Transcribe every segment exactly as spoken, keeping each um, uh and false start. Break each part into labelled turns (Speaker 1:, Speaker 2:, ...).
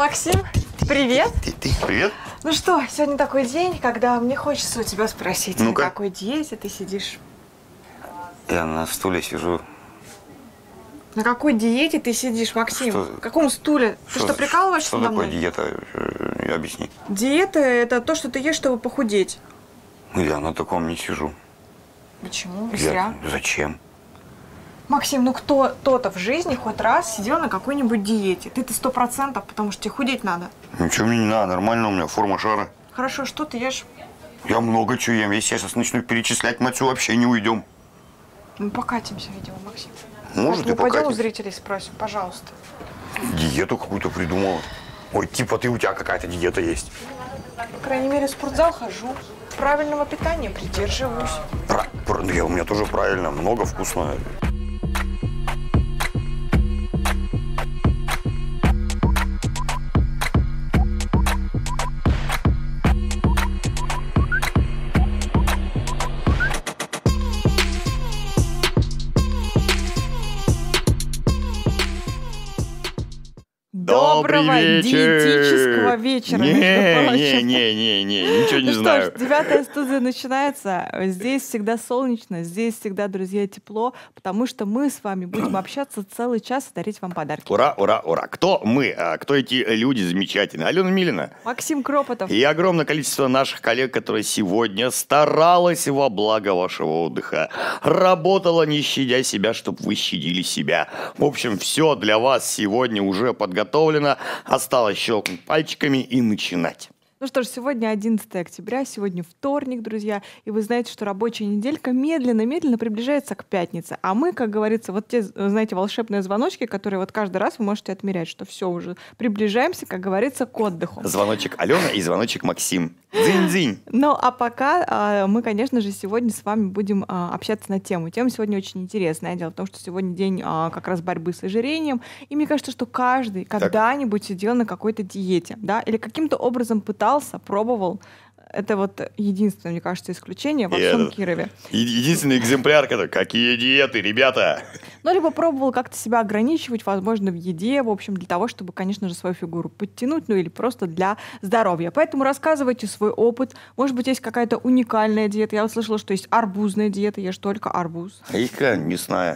Speaker 1: Максим, привет.
Speaker 2: Ты, ты, привет.
Speaker 1: Ну что, сегодня такой день, когда мне хочется у тебя спросить,
Speaker 2: ну
Speaker 1: на какой диете ты сидишь?
Speaker 2: Я на стуле сижу.
Speaker 1: На какой диете ты сидишь, Максим?
Speaker 2: Что?
Speaker 1: В каком стуле? Ты что, прикалываешься
Speaker 2: что
Speaker 1: надо
Speaker 2: такое
Speaker 1: мной?
Speaker 2: диета? Я объясни.
Speaker 1: Диета – это то, что ты ешь, чтобы похудеть.
Speaker 2: Я на таком не сижу.
Speaker 1: Почему?
Speaker 2: Я...
Speaker 1: Зря.
Speaker 2: Зачем?
Speaker 1: Максим, ну кто-то в жизни хоть раз сидел на какой-нибудь диете? Ты-то сто процентов, потому что тебе худеть надо.
Speaker 2: Ничего мне не надо, нормально у меня форма шара.
Speaker 1: Хорошо, что ты ешь?
Speaker 2: Я много чего ем. Если я сейчас начну перечислять, мы отсюда вообще не уйдем.
Speaker 1: Мы покатимся, видимо, Максим.
Speaker 2: Может, и
Speaker 1: мы пойдем у
Speaker 2: покатимся.
Speaker 1: зрителей спросим, пожалуйста.
Speaker 2: Диету какую-то придумала. Ой, типа ты, у тебя какая-то диета есть.
Speaker 1: По крайней мере, в спортзал хожу. Правильного питания придерживаюсь.
Speaker 2: Про... про- Я, у меня тоже правильно, много вкусного.
Speaker 1: Доброго
Speaker 2: вечер!
Speaker 1: диетического вечера,
Speaker 2: Не,
Speaker 1: между прочим.
Speaker 2: не, не, не, не, ничего не
Speaker 1: Ну
Speaker 2: знаю.
Speaker 1: что ж, девятая студия начинается. Здесь всегда солнечно, здесь всегда, друзья, тепло, потому что мы с вами будем общаться целый час и дарить вам подарки.
Speaker 2: Ура, ура, ура. Кто мы? А кто эти люди замечательные? Алена Милина.
Speaker 1: Максим Кропотов.
Speaker 2: И огромное количество наших коллег, которые сегодня старалась во благо вашего отдыха. Работала, не щадя себя, чтобы вы щадили себя. В общем, все для вас сегодня уже подготовлено. Осталось щелкнуть пальчиками и начинать.
Speaker 1: Ну что ж, сегодня одиннадцатое октября, сегодня вторник, друзья, и вы знаете, что рабочая неделька медленно-медленно приближается к пятнице. А мы, как говорится, вот те, знаете, волшебные звоночки, которые вот каждый раз вы можете отмерять, что все уже приближаемся, как говорится, к отдыху.
Speaker 2: Звоночек Алена и звоночек Максим. Дзынь-дзынь.
Speaker 1: Ну, а пока а, мы, конечно же, сегодня с вами будем а, общаться на тему. Тема сегодня очень интересная. Дело в том, что сегодня день а, как раз борьбы с ожирением, и мне кажется, что каждый когда-нибудь сидел на какой-то диете, да, или каким-то образом пытался, пробовал. Это вот единственное, мне кажется, исключение во
Speaker 2: И
Speaker 1: всем
Speaker 2: этот,
Speaker 1: Кирове.
Speaker 2: Единственный экземпляр, который, какие диеты, ребята.
Speaker 1: Ну, либо пробовал как-то себя ограничивать, возможно, в еде, в общем, для того, чтобы, конечно же, свою фигуру подтянуть, ну или просто для здоровья. Поэтому рассказывайте свой опыт. Может быть, есть какая-то уникальная диета. Я вот слышала, что есть арбузная диета, ешь только арбуз.
Speaker 2: А есть какая мясная?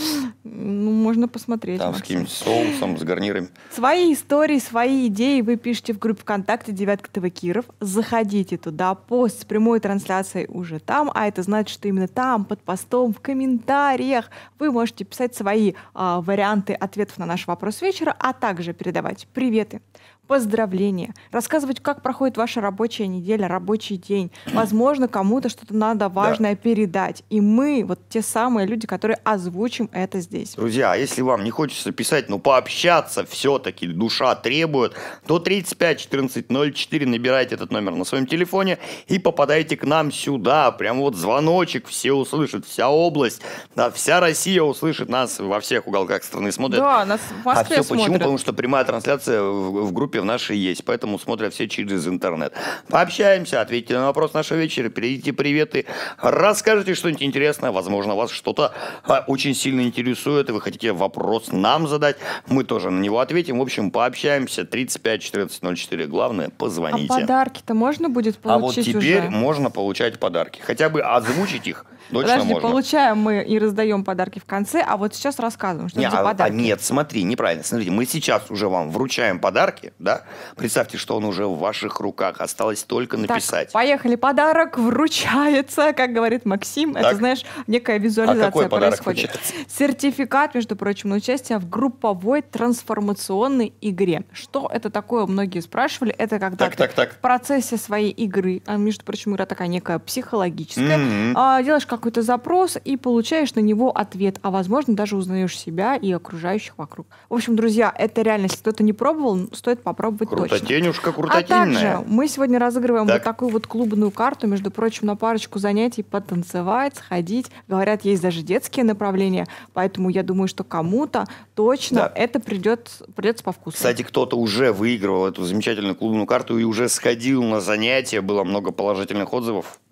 Speaker 1: Ну, можно посмотреть.
Speaker 2: Там с каким-нибудь соусом, с гарнирами.
Speaker 1: Свои истории, свои идеи вы пишите в группе ВКонтакте «Девятка ТВ Киров». Заходите туда, пост с прямой трансляцией уже там, а это значит, что именно там, под постом, в комментариях вы можете писать свои а, варианты ответов на наш вопрос вечера, а также передавать приветы, поздравления, рассказывать, как проходит ваша рабочая неделя, рабочий день. Возможно, кому-то что-то надо важное да. передать. И мы, вот те самые люди, которые озвучим это здесь.
Speaker 2: Друзья, а если вам не хочется писать, но пообщаться все-таки душа требует, то тридцать пять четырнадцать ноль четыре набирайте этот номер на своем телефоне и попадайте к нам сюда. Прям вот звоночек, все услышат, вся область, да, вся Россия услышит нас, во всех уголках страны смотрят.
Speaker 1: Да, нас в Москве
Speaker 2: а все
Speaker 1: смотрят.
Speaker 2: почему? Потому что прямая трансляция в, в группе в нашей есть, поэтому смотрят все через интернет. Пообщаемся, ответьте на вопрос нашего вечера, перейдите приветы, расскажите что-нибудь интересное, возможно, вас что-то а, очень сильно интересует, и вы хотите вопрос нам задать, мы тоже на него ответим. В общем, пообщаемся. тридцать пять четырнадцать ноль четыре. Главное, позвоните.
Speaker 1: А подарки-то можно будет получить
Speaker 2: А вот теперь
Speaker 1: уже?
Speaker 2: можно получать подарки. Хотя бы озвучить их точно
Speaker 1: Подожди,
Speaker 2: можно.
Speaker 1: получаем мы и раздаем подарки в конце, а вот сейчас рассказываем, что
Speaker 2: Не,
Speaker 1: это за
Speaker 2: а,
Speaker 1: подарки.
Speaker 2: а нет, смотри, неправильно. Смотрите, мы сейчас уже вам вручаем подарки, да? Представьте, что он уже в ваших руках. Осталось только написать.
Speaker 1: Так, поехали. Подарок вручается, как говорит Максим.
Speaker 2: Так.
Speaker 1: Это, знаешь, некая визуализация
Speaker 2: а какой подарок
Speaker 1: происходит.
Speaker 2: вручается?
Speaker 1: Сертификат, между прочим, на участие в групповой трансформационной игре. Что это такое? Многие спрашивали. Это когда
Speaker 2: Так,
Speaker 1: ты
Speaker 2: так, так.
Speaker 1: в процессе своей игры, а, между прочим, игра такая некая психологическая,
Speaker 2: М-м.
Speaker 1: а, делаешь какой-то запрос и получаешь на него ответ, а возможно даже узнаешь себя и окружающих вокруг. В общем, друзья, это реально, если кто-то не пробовал, стоит попробовать точно.
Speaker 2: Крутотенюшка,
Speaker 1: А
Speaker 2: крутотенная.
Speaker 1: также мы сегодня разыгрываем
Speaker 2: Так.
Speaker 1: вот такую вот клубную карту, между прочим, на парочку занятий потанцевать, сходить. Говорят, есть даже детские направления, поэтому я думаю, что кому-то точно
Speaker 2: Да.
Speaker 1: это придет, придется по вкусу.
Speaker 2: Кстати, кто-то уже выигрывал эту замечательную клубную карту и уже сходил на занятия, было много положительных отзывов.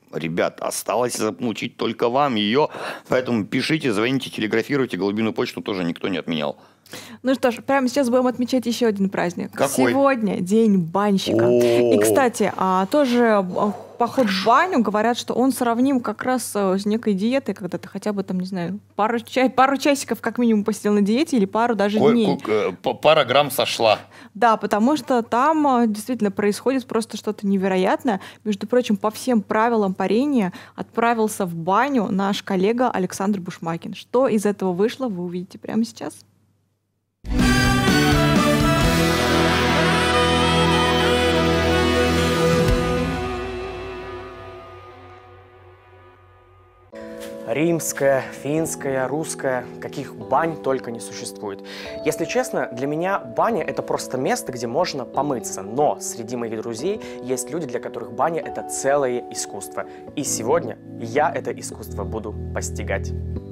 Speaker 2: Ребят, осталось замучить только вам ее, поэтому пишите, звоните, телеграфируйте, голубиную почту тоже никто не отменял.
Speaker 1: Ну что ж, прямо сейчас будем отмечать еще один праздник.
Speaker 2: Какой?
Speaker 1: Сегодня день банщика.
Speaker 2: О-о-о.
Speaker 1: И, кстати, а, тоже поход в баню, говорят, что он сравним как раз с некой диетой, когда ты хотя бы, там, не знаю, пару, ча- пару часиков как минимум посидел на диете или пару даже
Speaker 2: Ко-
Speaker 1: дней.
Speaker 2: ко- ко- Пара грамм сошла.
Speaker 1: Да, потому что там а, действительно происходит просто что-то невероятное. Между прочим, по всем правилам парения отправился в баню наш коллега Александр Бушмакин. Что из этого вышло, вы увидите прямо сейчас.
Speaker 3: Римская, финская, русская, каких бань только не существует. Если честно, для меня баня – это просто место, где можно помыться. Но среди моих друзей есть люди, для которых баня – это целое искусство. И сегодня я это искусство буду постигать.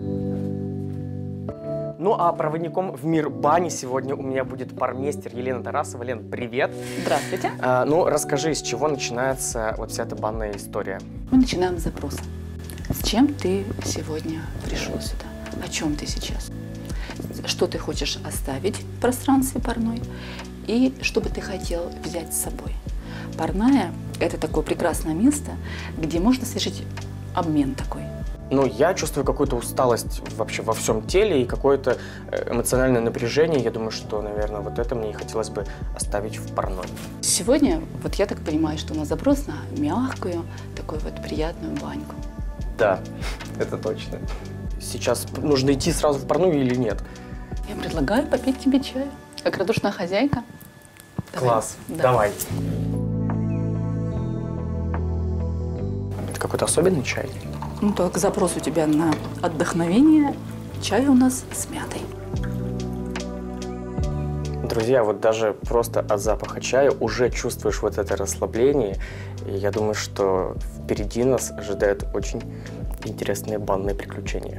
Speaker 3: Ну а проводником в мир бани сегодня у меня будет бармейстер Елена Тарасова. Лен, привет!
Speaker 4: Здравствуйте.
Speaker 3: А, ну, расскажи, с чего начинается вот вся эта банная история?
Speaker 4: Мы начинаем с запроса. С чем ты сегодня пришел сюда? О чем ты сейчас? Что ты хочешь оставить в пространстве парной? И что бы ты хотел взять с собой? Парная – это такое прекрасное место, где можно совершить обмен такой.
Speaker 3: Ну, я чувствую какую-то усталость вообще во всем теле и какое-то эмоциональное напряжение. Я думаю, что, наверное, вот это мне и хотелось бы оставить в парной.
Speaker 4: Сегодня, вот я так понимаю, что у нас запрос на мягкую, такую вот приятную баньку.
Speaker 3: Да, это точно. Сейчас нужно идти сразу в парную или нет?
Speaker 4: Я предлагаю попить тебе чаю, как радушная хозяйка. Давай.
Speaker 3: Класс,
Speaker 4: Да.
Speaker 3: давай. Это какой-то особенный чай?
Speaker 4: Ну, только запрос у тебя на отдохновение. Чай у нас с мятой.
Speaker 3: Друзья, вот даже просто от запаха чая уже чувствуешь вот это расслабление. И я думаю, что впереди нас ожидают очень интересные банные приключения.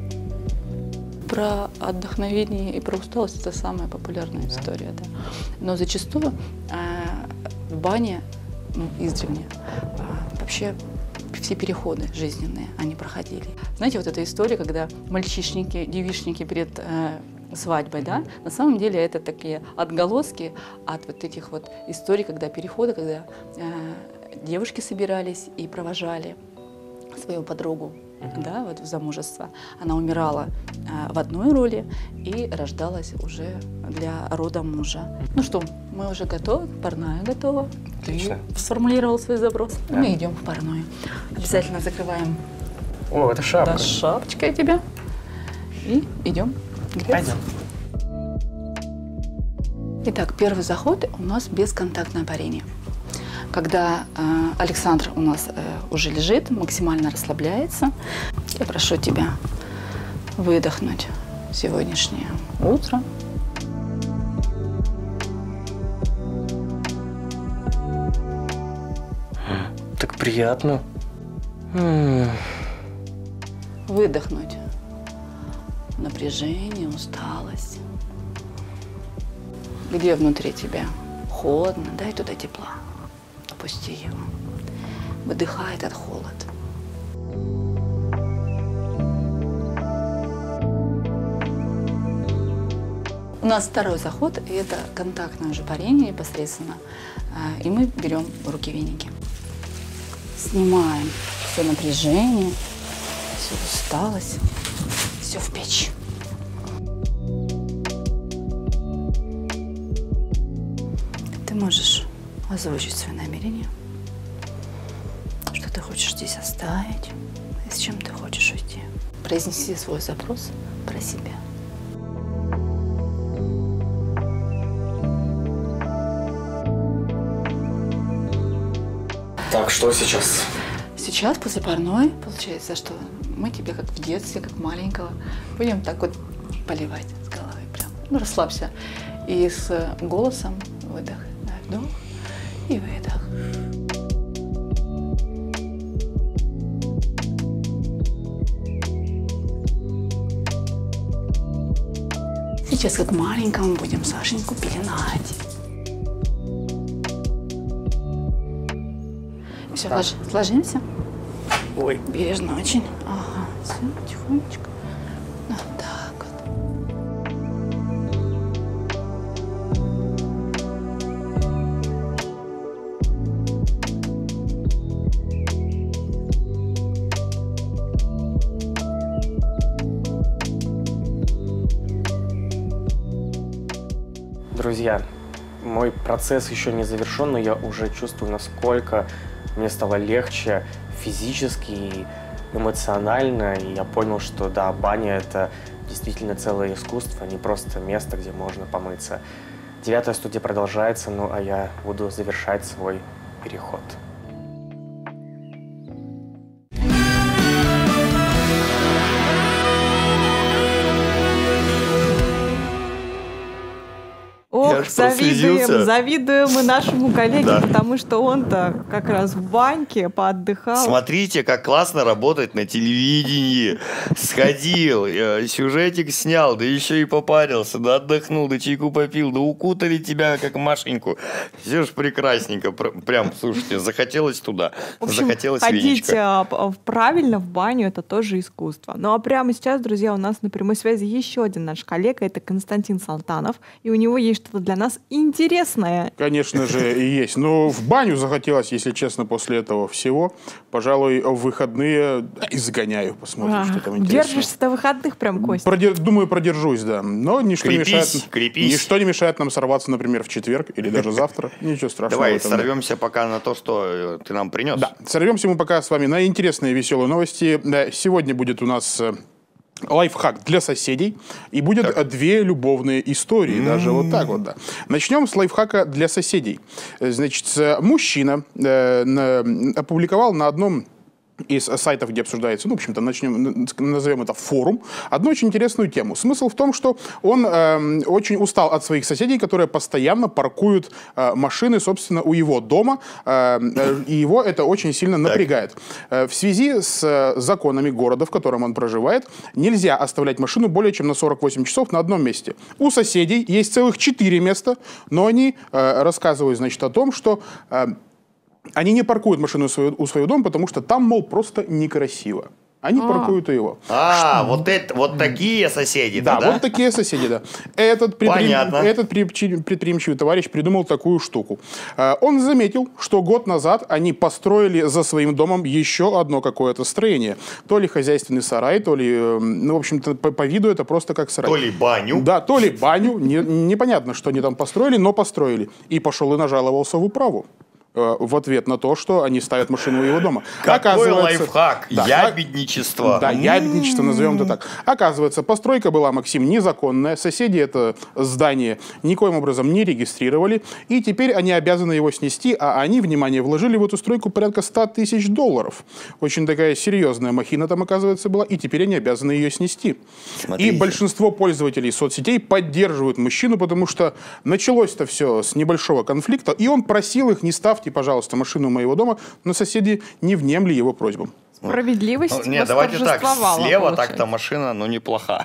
Speaker 4: Про отдохновение и про усталость – это самая популярная история, да. Но зачастую э, в бане ну, издревле э, вообще все переходы жизненные они проходили. Знаете, вот эта история, когда мальчишники, девичники перед э, свадьбой, да, на самом деле это такие отголоски от вот этих вот историй, когда переходы, когда э, девушки собирались и провожали свою подругу, mm-hmm. да, вот в замужество. Она умирала э, в одной роли и рождалась уже для рода мужа. Ну что, мы уже готовы, парная готова.
Speaker 3: Отлично.
Speaker 4: Ты сформулировал свой запрос.
Speaker 3: Да.
Speaker 4: Мы идем в парную. Обязательно закрываем.
Speaker 3: О, это шапка.
Speaker 4: Да, шапочка у тебя. И идем.
Speaker 3: Пойдем.
Speaker 4: Итак, первый заход у нас бесконтактное парение. Когда э, Александр у нас э, уже лежит, максимально расслабляется, я прошу тебя выдохнуть сегодняшнее утро.
Speaker 3: Так приятно. М-м.
Speaker 4: Выдохнуть напряжение, усталость. Где внутри тебя холодно, дай туда тепла. Опусти его. Выдыхай этот холод. У нас второй заход, и это контактное уже парение непосредственно. И мы берем руки-веники. Снимаем все напряжение, всю усталость, все в печь. Ты можешь озвучить свои намерения, что ты хочешь здесь оставить, и с чем ты хочешь уйти. Произнеси свой запрос про себя.
Speaker 3: Так, что сейчас?
Speaker 4: Сейчас, после парной, получается, что мы тебе, как в детстве, как маленького, будем так вот поливать с головы прям. Ну, расслабься. И с голосом выдох, вдох и выдох. Сейчас, как маленькому, будем Сашеньку пеленать. Все,
Speaker 3: Так.
Speaker 4: лож- ложимся.
Speaker 3: Ой.
Speaker 4: Бережно очень. Ага, все, тихонечко. Вот так вот.
Speaker 3: Друзья, мой процесс еще не завершен, но я уже чувствую, насколько мне стало легче физически и эмоционально. И я понял, что да, баня — это действительно целое искусство, а не просто место, где можно помыться. Девятая студия продолжается, ну а я буду завершать свой переход.
Speaker 1: Ох, завидуем, завидуем мы нашему коллеге, да. Потому что он-то как раз в баньке поотдыхал.
Speaker 2: Смотрите, как классно работать на телевидении. Сходил, сюжетик снял, да еще и попарился, да отдохнул, да чайку попил, да укутали тебя, как Машеньку. Все ж прекрасненько. Прям, слушайте, захотелось туда,
Speaker 1: в общем,
Speaker 2: захотелось
Speaker 1: ходить
Speaker 2: веничка.
Speaker 1: правильно в баню — это тоже искусство. Ну а прямо сейчас, друзья, у нас на прямой связи еще один наш коллега, это Константин Салтанов, и у него есть что-то для нас интересное.
Speaker 5: Конечно же, и есть. Но в баню захотелось, если честно, после этого всего. Пожалуй, в выходные изгоняю, посмотрим, а, что там интересно.
Speaker 1: Держишься до выходных прям, Костя?
Speaker 5: Продер... Думаю, продержусь, да. Но ничто,
Speaker 2: крепись,
Speaker 5: не мешает...
Speaker 2: крепись.
Speaker 5: ничто не мешает нам сорваться, например, в четверг или даже завтра. Ничего страшного.
Speaker 2: Давай сорвемся пока на то, что ты нам принес.
Speaker 5: Да, сорвемся мы пока с вами на интересные веселые новости. Сегодня будет у нас лайфхак для соседей. И будет так. две любовные истории. Mm-hmm. Даже вот так вот, да. Начнем с лайфхака для соседей. Значит, мужчина э, опубликовал на одном из сайтов, где обсуждается, ну, в общем-то, начнем, назовем это форум, одну очень интересную тему. Смысл в том, что он э, очень устал от своих соседей, которые постоянно паркуют э, машины, собственно, у его дома, э, э, и его это очень сильно напрягает. Э, в связи с э, законами города, в котором он проживает, нельзя оставлять машину более чем на сорок восемь часов на одном месте. У соседей есть целых четыре места, но они э, рассказывают, значит, о том, что э, они не паркуют машину у своего, у своего дома, потому что там, мол, просто некрасиво. Они а. паркуют у его.
Speaker 2: А, вот, это, вот такие соседи, да?
Speaker 5: Да, вот такие соседи, да. Этот, предприм... Этот предприимчивый товарищ придумал такую штуку. Он заметил, что год назад они построили за своим домом еще одно какое-то строение. То ли хозяйственный сарай, то ли, ну, в общем-то, по, по виду это просто как сарай.
Speaker 2: То ли баню.
Speaker 5: Да, то ли баню. Не, непонятно, что они там построили, но построили. И пошел и нажаловался в управу в ответ на то, что они ставят машину у его дома.
Speaker 2: Какой лайфхак? Да, ябедничество.
Speaker 5: Да, ябедничество, назовем это так. Оказывается, постройка была, Максим, незаконная. Соседи это здание никоим образом не регистрировали. И теперь они обязаны его снести, а они, внимание, вложили в эту стройку порядка ста тысяч долларов. Очень такая серьезная махина там, оказывается, была. И теперь они обязаны ее снести. Смотрите. И большинство пользователей соцсетей поддерживают мужчину, потому что началось-то все с небольшого конфликта, и он просил их: не ставьте, пожалуйста, машину моего дома, но соседи не внемли его просьбам.
Speaker 1: Справедливость
Speaker 2: ну, нет, давайте так, слева так-то машина, ну, неплоха.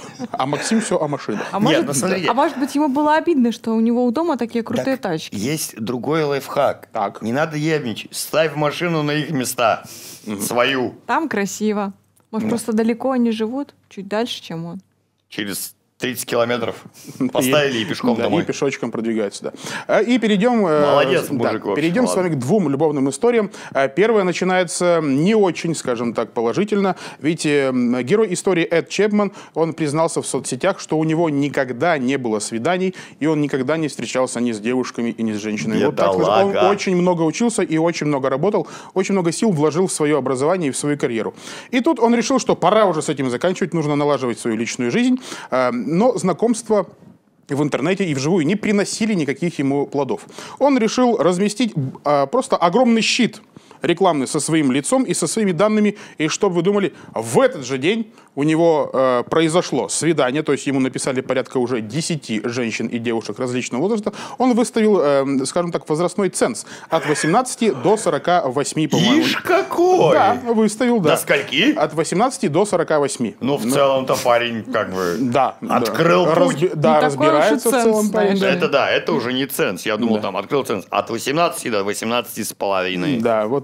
Speaker 5: А Максим все о машинах.
Speaker 1: А, нет, может, ну, а может быть, ему было обидно, что у него у дома такие крутые
Speaker 2: так,
Speaker 1: тачки?
Speaker 2: Есть другой лайфхак. Так. Не надо ябничать. Ставь машину на их места. Угу. Свою.
Speaker 1: Там красиво. Может, ну. просто далеко они живут? Чуть дальше, чем он.
Speaker 2: Через тридцать километров поставили и, и пешком
Speaker 5: да,
Speaker 2: домой.
Speaker 5: И пешочком продвигаются, да. И перейдем,
Speaker 2: Молодец, мужик,
Speaker 5: да, перейдем с вами к двум любовным историям. Первая начинается не очень, скажем так, положительно. Ведь герой истории Эд Чепман, он признался в соцсетях, что у него никогда не было свиданий, и он никогда не встречался ни с девушками и ни с женщинами. Вот так, он очень много учился и очень много работал, очень много сил вложил в свое образование и в свою карьеру. И тут он решил, что пора уже с этим заканчивать, нужно налаживать свою личную жизнь. Но знакомства в интернете и вживую не приносили никаких ему плодов. Он решил разместить а, просто огромный щит рекламный со своим лицом и со своими данными. И что бы вы думали, в этот же день у него э, произошло свидание, то есть ему написали порядка уже десяти женщин и девушек различного возраста. Он выставил, э, скажем так, возрастной ценз от восемнадцати до сорока восьми, по-моему.
Speaker 2: Ишь какой!
Speaker 5: Да, выставил, да.
Speaker 2: До скольки?
Speaker 5: От восемнадцати до сорока восьми.
Speaker 2: Ну, в целом-то парень как бы
Speaker 5: да,
Speaker 2: открыл
Speaker 5: да.
Speaker 2: путь.
Speaker 5: Разби... Да, разбирается в целом парень.
Speaker 2: Да. Это да, это уже не ценз. Я думал, да. там открыл ценз от восемнадцати до восемнадцати с половиной.
Speaker 5: Да, вот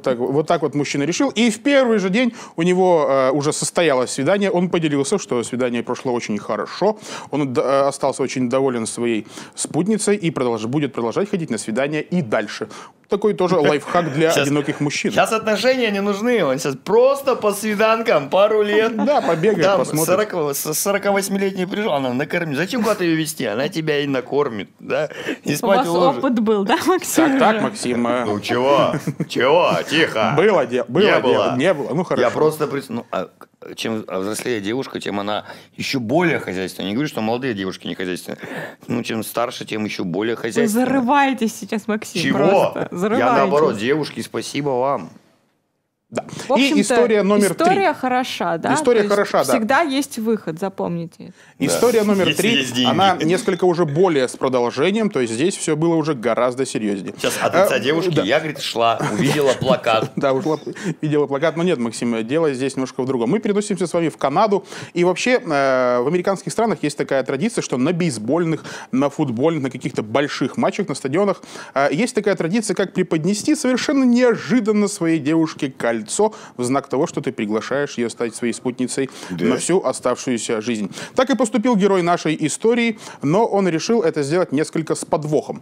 Speaker 5: так, вот так вот мужчина решил. И в первый же день у него э, уже состоялось свидание. Он поделился, что свидание прошло очень хорошо. Он э, остался очень доволен своей спутницей и продолж, будет продолжать ходить на свидания и дальше. Такой тоже лайфхак для сейчас, одиноких мужчин.
Speaker 2: Сейчас отношения не нужны. Он сейчас просто по свиданкам пару лет.
Speaker 5: Да, побегает, посмотрит.
Speaker 2: сорокавосьмилетний пришел, она накормит. Зачем куда-то ее вести? Она тебя и накормит, да? И спать
Speaker 1: уложит. У вас опыт был, да, Максим?
Speaker 5: Так, так, Максим.
Speaker 2: Ну чего? Чего? Тихо.
Speaker 5: Было дело. Было
Speaker 2: не
Speaker 5: дело.
Speaker 2: было.
Speaker 5: Не было. Ну хорошо.
Speaker 2: Я просто... Ну, а чем взрослее девушка, тем она еще более хозяйственная. Не говорю, что молодые девушки не хозяйственные. Ну, чем старше, тем еще более хозяйственная.
Speaker 1: Вы зарываетесь сейчас, Максим.
Speaker 2: Чего?
Speaker 1: Просто.
Speaker 2: Я наоборот, девушки, спасибо вам.
Speaker 5: Да. И история номер три.
Speaker 1: История хороша, да?
Speaker 5: История хороша, да.
Speaker 1: Всегда есть выход, запомните.
Speaker 5: История номер три, она несколько уже более с продолжением, то есть здесь все было уже гораздо серьезнее.
Speaker 2: Сейчас от лица а, девушки да. я, говорит, шла, увидела плакат.
Speaker 5: Да, ушла, видела плакат, но нет, Максим, дело здесь немножко в другом. Мы переносимся с вами в Канаду, и вообще в американских странах есть такая традиция, что на бейсбольных, на футбольных, на каких-то больших матчах, на стадионах есть такая традиция, как преподнести совершенно неожиданно своей девушке кольцо. Кольцо в знак того, что ты приглашаешь ее стать своей спутницей да. на всю оставшуюся жизнь. Так и поступил герой нашей истории, но он решил это сделать несколько с подвохом.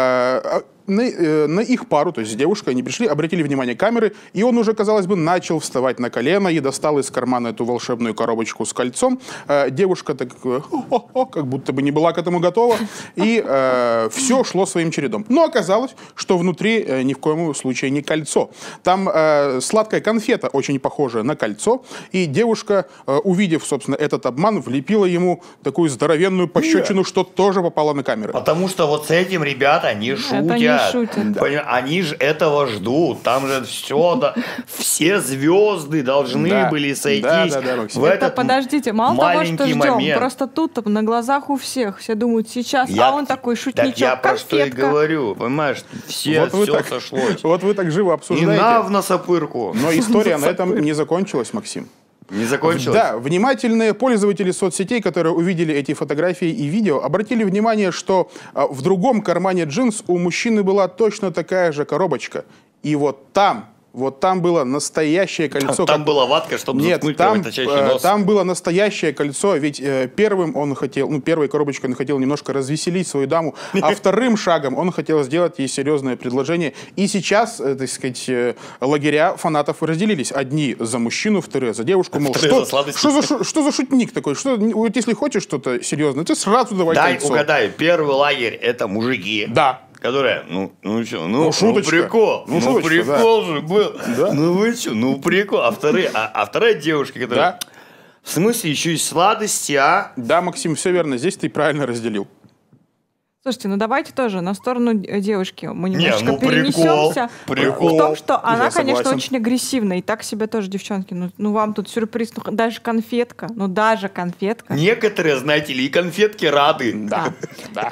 Speaker 5: На, на их пару, то есть с девушкой, они пришли, обратили внимание камеры, и он уже, казалось бы, начал вставать на колено и достал из кармана эту волшебную коробочку с кольцом. Девушка так, о-о-о, как будто бы не была к этому готова, и э, все шло своим чередом. Но оказалось, что внутри э, ни в коем случае не кольцо. Там э, сладкая конфета, очень похожая на кольцо, и девушка, э, увидев, собственно, этот обман, влепила ему такую здоровенную пощечину, что тоже попало на камеру.
Speaker 2: Потому что вот с этим ребята не шутят.
Speaker 1: Шутят.
Speaker 2: Да. Они же этого ждут. Там же все, да, все звезды должны да. были сойтись. Да, да, да,
Speaker 1: в этот подождите, мало того, что ждем, момент. Просто тут на глазах у всех все думают сейчас, я, а он такой шутничок,
Speaker 2: я
Speaker 1: конфетка.
Speaker 2: про что и говорю, понимаешь, все,
Speaker 5: вот
Speaker 2: все
Speaker 5: так,
Speaker 2: сошлось.
Speaker 5: Вот вы так живо обсуждаете.
Speaker 2: И на в носопырку.
Speaker 5: Но история на этом не закончилась, Максим.
Speaker 2: Не закончилось?
Speaker 5: Да, внимательные пользователи соцсетей, которые увидели эти фотографии и видео, обратили внимание, что в другом кармане джинс у мужчины была точно такая же коробочка. И вот там... Вот там было настоящее кольцо.
Speaker 2: Там как... была ватка, чтобы
Speaker 5: Нет,
Speaker 2: заткнуть
Speaker 5: там,
Speaker 2: кровоточащий нос.
Speaker 5: Там было настоящее кольцо, ведь э, первым он хотел, ну, первой коробочкой он хотел немножко развеселить свою даму, а вторым шагом он хотел сделать ей серьезное предложение. И сейчас, э, так сказать, э, лагеря фанатов разделились. Одни за мужчину, вторые за девушку. Мол, что, за что, за, что за шутник такой? Что, вот если хочешь что-то серьезное, ты сразу давай
Speaker 2: Дай
Speaker 5: кольцо.
Speaker 2: угадаю, первый лагерь — это мужики.
Speaker 5: Да.
Speaker 2: Которая, ну, ну что, ну,
Speaker 5: ну, шуточка.
Speaker 2: ну прикол, ну, ну прикол да. же был,
Speaker 5: да.
Speaker 2: ну вы что, ну прикол, а, вторые, а, а вторая девушка, которая,
Speaker 5: да.
Speaker 2: в смысле еще и сладости, а?
Speaker 5: Да, Максим, все верно, здесь ты правильно разделил.
Speaker 1: Слушайте, ну давайте тоже на сторону девушки мы немножко
Speaker 2: Не, ну,
Speaker 1: перенесемся.
Speaker 2: Прикол, прикол.
Speaker 1: В том, что она,
Speaker 5: Я
Speaker 1: конечно,
Speaker 5: согласен.
Speaker 1: очень агрессивна. И так себя тоже, девчонки, ну, ну вам тут сюрприз, ну даже конфетка, ну даже конфетка.
Speaker 2: Некоторые, знаете ли, и конфетки рады.
Speaker 5: Да, да.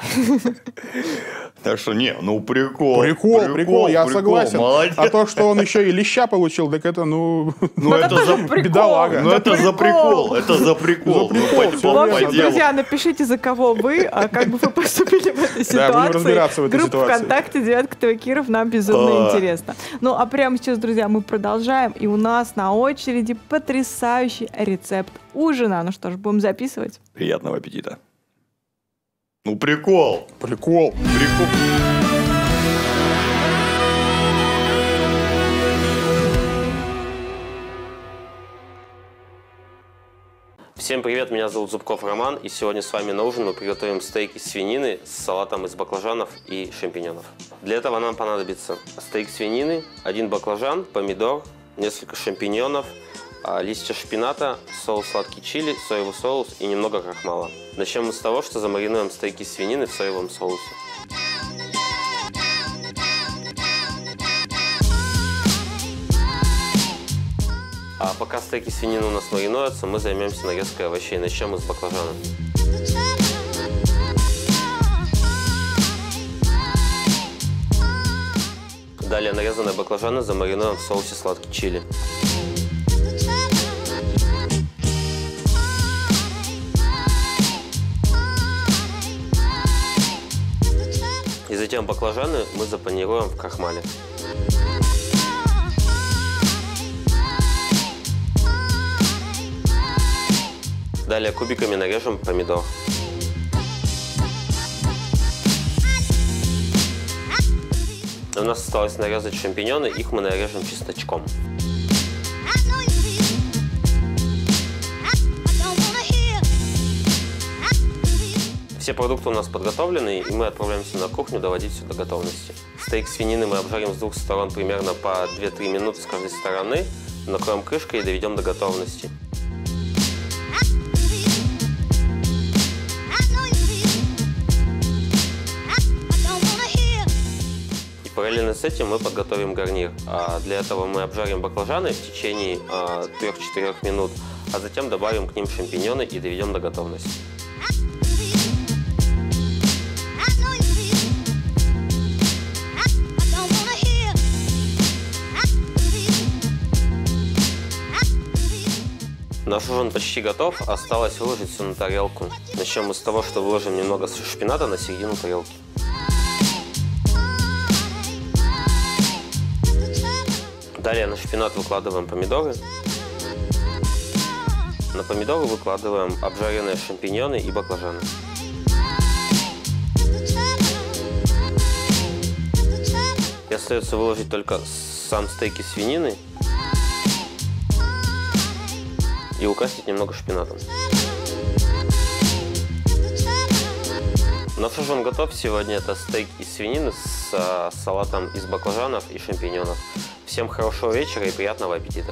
Speaker 2: Так что, не, ну прикол.
Speaker 5: Прикол, прикол, прикол я
Speaker 2: прикол,
Speaker 5: согласен.
Speaker 2: Молодец.
Speaker 5: А то, что он еще и леща получил, так это, ну,
Speaker 2: ну это, это за
Speaker 5: бедолага.
Speaker 2: Ну это за прикол, это за прикол.
Speaker 5: За прикол.
Speaker 2: Ну,
Speaker 1: в общем, друзья, напишите, за кого вы, а как бы вы поступили в этой ситуации.
Speaker 5: Да, будем разбираться в этой
Speaker 1: Группа
Speaker 5: ситуации.
Speaker 1: ВКонтакте «Девятка ТВ Киров», нам безумно интересно. Ну, а прямо сейчас, друзья, мы продолжаем, и у нас на очереди потрясающий рецепт ужина. Ну что ж, будем записывать.
Speaker 2: Приятного аппетита. Ну прикол.
Speaker 5: Прикол.
Speaker 2: Прикол.
Speaker 6: Всем привет, меня зовут Зубков Роман, и сегодня с вами на ужин мы приготовим стейк из свинины с салатом из баклажанов и шампиньонов. Для этого нам понадобится стейк свинины, один баклажан, помидор, несколько шампиньонов, листья шпината, соус сладкий чили, соевый соус и немного крахмала. Начнем мы с того, что замаринуем стейк из свинины в соевом соусе. А пока стейки свинины у нас маринуются, мы займемся нарезкой овощей. Начнем мы с баклажана. Далее нарезанные баклажаны замаринуем в соусе сладкий чили. И затем баклажаны мы запанируем в крахмале. Далее кубиками нарежем помидор. У нас осталось нарезать шампиньоны, их мы нарежем чесночком. Все продукты у нас подготовлены, и мы отправляемся на кухню доводить все до готовности. Стейк свинины мы обжарим с двух сторон примерно по две-три минуты с каждой стороны, накроем крышкой и доведем до готовности. Параллельно с этим мы подготовим гарнир. Для этого мы обжарим баклажаны в течение трёх-четырёх минут, а затем добавим к ним шампиньоны и доведем до готовности. Наш ужин почти готов, осталось выложить все на тарелку. Начнем мы с того, что выложим немного шпината на середину тарелки. Далее на шпинат выкладываем помидоры. На помидоры выкладываем обжаренные шампиньоны и баклажаны. И остается выложить только сам стейк из свинины и украсить немного шпинатом. Наш ужин готов. Сегодня это стейк из свинины с салатом из баклажанов и шампиньонов. Всем хорошего вечера и приятного аппетита!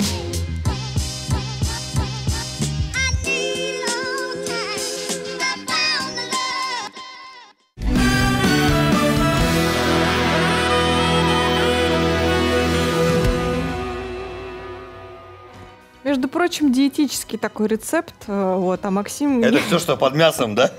Speaker 1: Между прочим, диетический такой рецепт, вот, а Максим...
Speaker 2: Это все, что под мясом, да?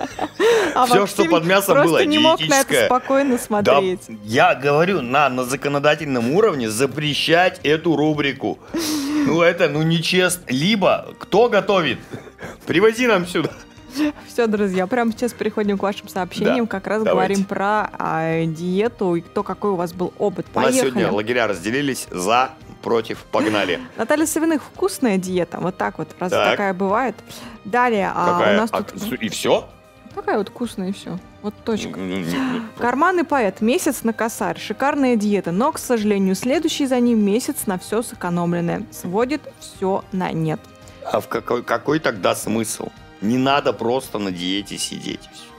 Speaker 1: А
Speaker 2: Все, что под мясом было,
Speaker 1: просто не мог на это
Speaker 2: диетическое.
Speaker 1: спокойно смотреть.
Speaker 2: Да, я говорю, на, на законодательном уровне запрещать эту рубрику. Ну это, ну нечестно. Либо, кто готовит, привози нам сюда.
Speaker 1: Все, друзья, прямо сейчас переходим к вашим сообщениям.
Speaker 2: Да,
Speaker 1: как раз
Speaker 2: давайте.
Speaker 1: говорим про а, диету и то, какой у вас был опыт.
Speaker 2: У нас
Speaker 1: Поехали.
Speaker 2: сегодня лагеря разделились за, против, погнали.
Speaker 1: Наталья Савиных, вкусная диета. Вот так вот, раз
Speaker 2: Так.
Speaker 1: такая бывает. Далее, а,
Speaker 2: Какая?
Speaker 1: у нас
Speaker 2: А,
Speaker 1: тут...
Speaker 2: и все?
Speaker 1: Такая вот вкусная и все. Вот точка. Карманный поэт. Месяц на косарь. Шикарная диета. Но, к сожалению, следующий за ним месяц на все сэкономленное. Сводит все на нет.
Speaker 2: А в какой, какой тогда смысл? Не надо просто на диете сидеть.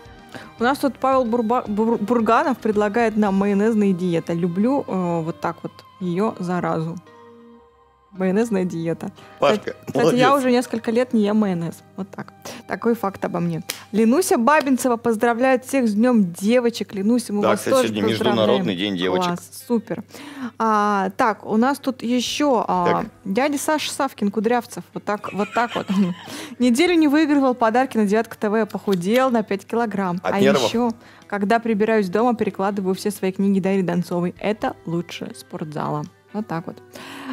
Speaker 1: У нас тут Павел Бурба... Бур... Бурганов предлагает нам майонезные диеты. Люблю э, вот так вот ее заразу. Майонезная диета.
Speaker 2: Пашка,
Speaker 1: Кстати, кстати, я
Speaker 2: молодец.
Speaker 1: уже несколько лет не ем майонез. Вот так. Такой факт обо мне. Ленуся Бабинцева поздравляет всех с Днем девочек. Ленуся, мы
Speaker 2: Да,
Speaker 1: вас
Speaker 2: кстати,
Speaker 1: тоже
Speaker 2: сегодня
Speaker 1: поздравляем.
Speaker 2: Международный день девочек.
Speaker 1: Класс, супер. А, так, у нас тут еще а,
Speaker 2: Так.
Speaker 1: дядя Саша Савкин, Кудрявцев. Вот так вот. Так вот. Неделю не выигрывал подарки на Девятка ТВ. Похудел на пять килограмм.
Speaker 2: От
Speaker 1: а
Speaker 2: нервов?
Speaker 1: еще, когда прибираюсь дома, перекладываю все свои книги Дарьи Донцовой. Это лучше спортзала. Вот так вот.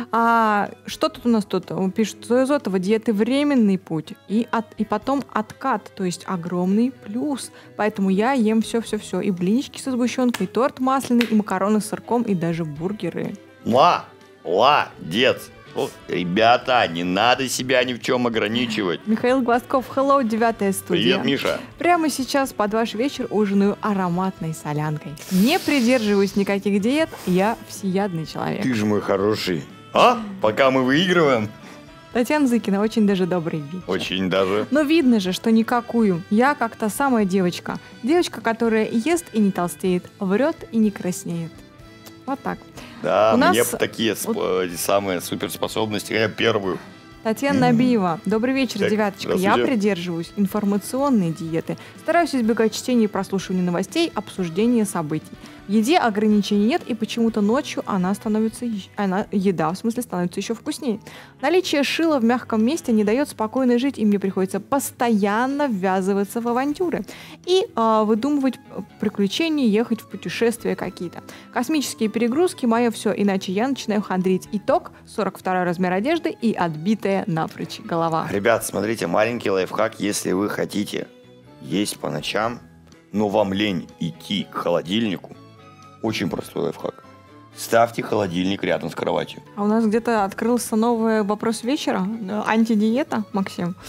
Speaker 1: А, что тут у нас тут? Он пишет, Зоя Зотова, диеты временный путь и, от, и потом откат, то есть огромный плюс. Поэтому я ем все-все-все. И блинчики со сгущенкой, и торт масляный, и макароны с сырком, и даже бургеры.
Speaker 2: Ма, ла, дец. О, ребята, не надо себя ни в чем ограничивать.
Speaker 1: Михаил Гвоздков, hello, девятая студия.
Speaker 2: Привет, Миша.
Speaker 1: Прямо сейчас под ваш вечер ужинаю ароматной солянкой. Не придерживаюсь никаких диет, я всеядный человек.
Speaker 2: Ты же мой хороший. А? Пока мы выигрываем.
Speaker 1: Татьяна Зыкина, очень даже добрый вечер.
Speaker 2: Очень даже.
Speaker 1: Но видно же, что никакую. Я как та самая девочка. Девочка, которая ест и не толстеет, врет и не краснеет. Вот так.
Speaker 2: Да,
Speaker 1: У
Speaker 2: мне
Speaker 1: нас-
Speaker 2: бы такие сп-
Speaker 1: вот-
Speaker 2: эти самые суперспособности. Я первую.
Speaker 1: Татьяна Набиева. Добрый вечер,
Speaker 2: Так,
Speaker 1: девяточка. Я
Speaker 2: здравствуйте.
Speaker 1: придерживаюсь информационной диеты. Стараюсь избегать чтения и прослушивания новостей, обсуждения событий. В еде ограничений нет, и почему-то ночью она становится, ещ- она, еда, в смысле, становится еще вкуснее. Наличие шила в мягком месте не дает спокойно жить, и мне приходится постоянно ввязываться в авантюры и а, выдумывать приключения, ехать в путешествия какие-то. Космические перегрузки – мое все, иначе я начинаю хандрить. Итог – сорок второй размер одежды и отбитая напрочь голова.
Speaker 2: Ребят, смотрите, маленький лайфхак, если вы хотите есть по ночам, но вам лень идти к холодильнику. Очень простой лайфхак. Ставьте холодильник рядом с кроватью.
Speaker 1: А у нас где-то открылся новый вопрос вечера. э, Антидиета, Максим.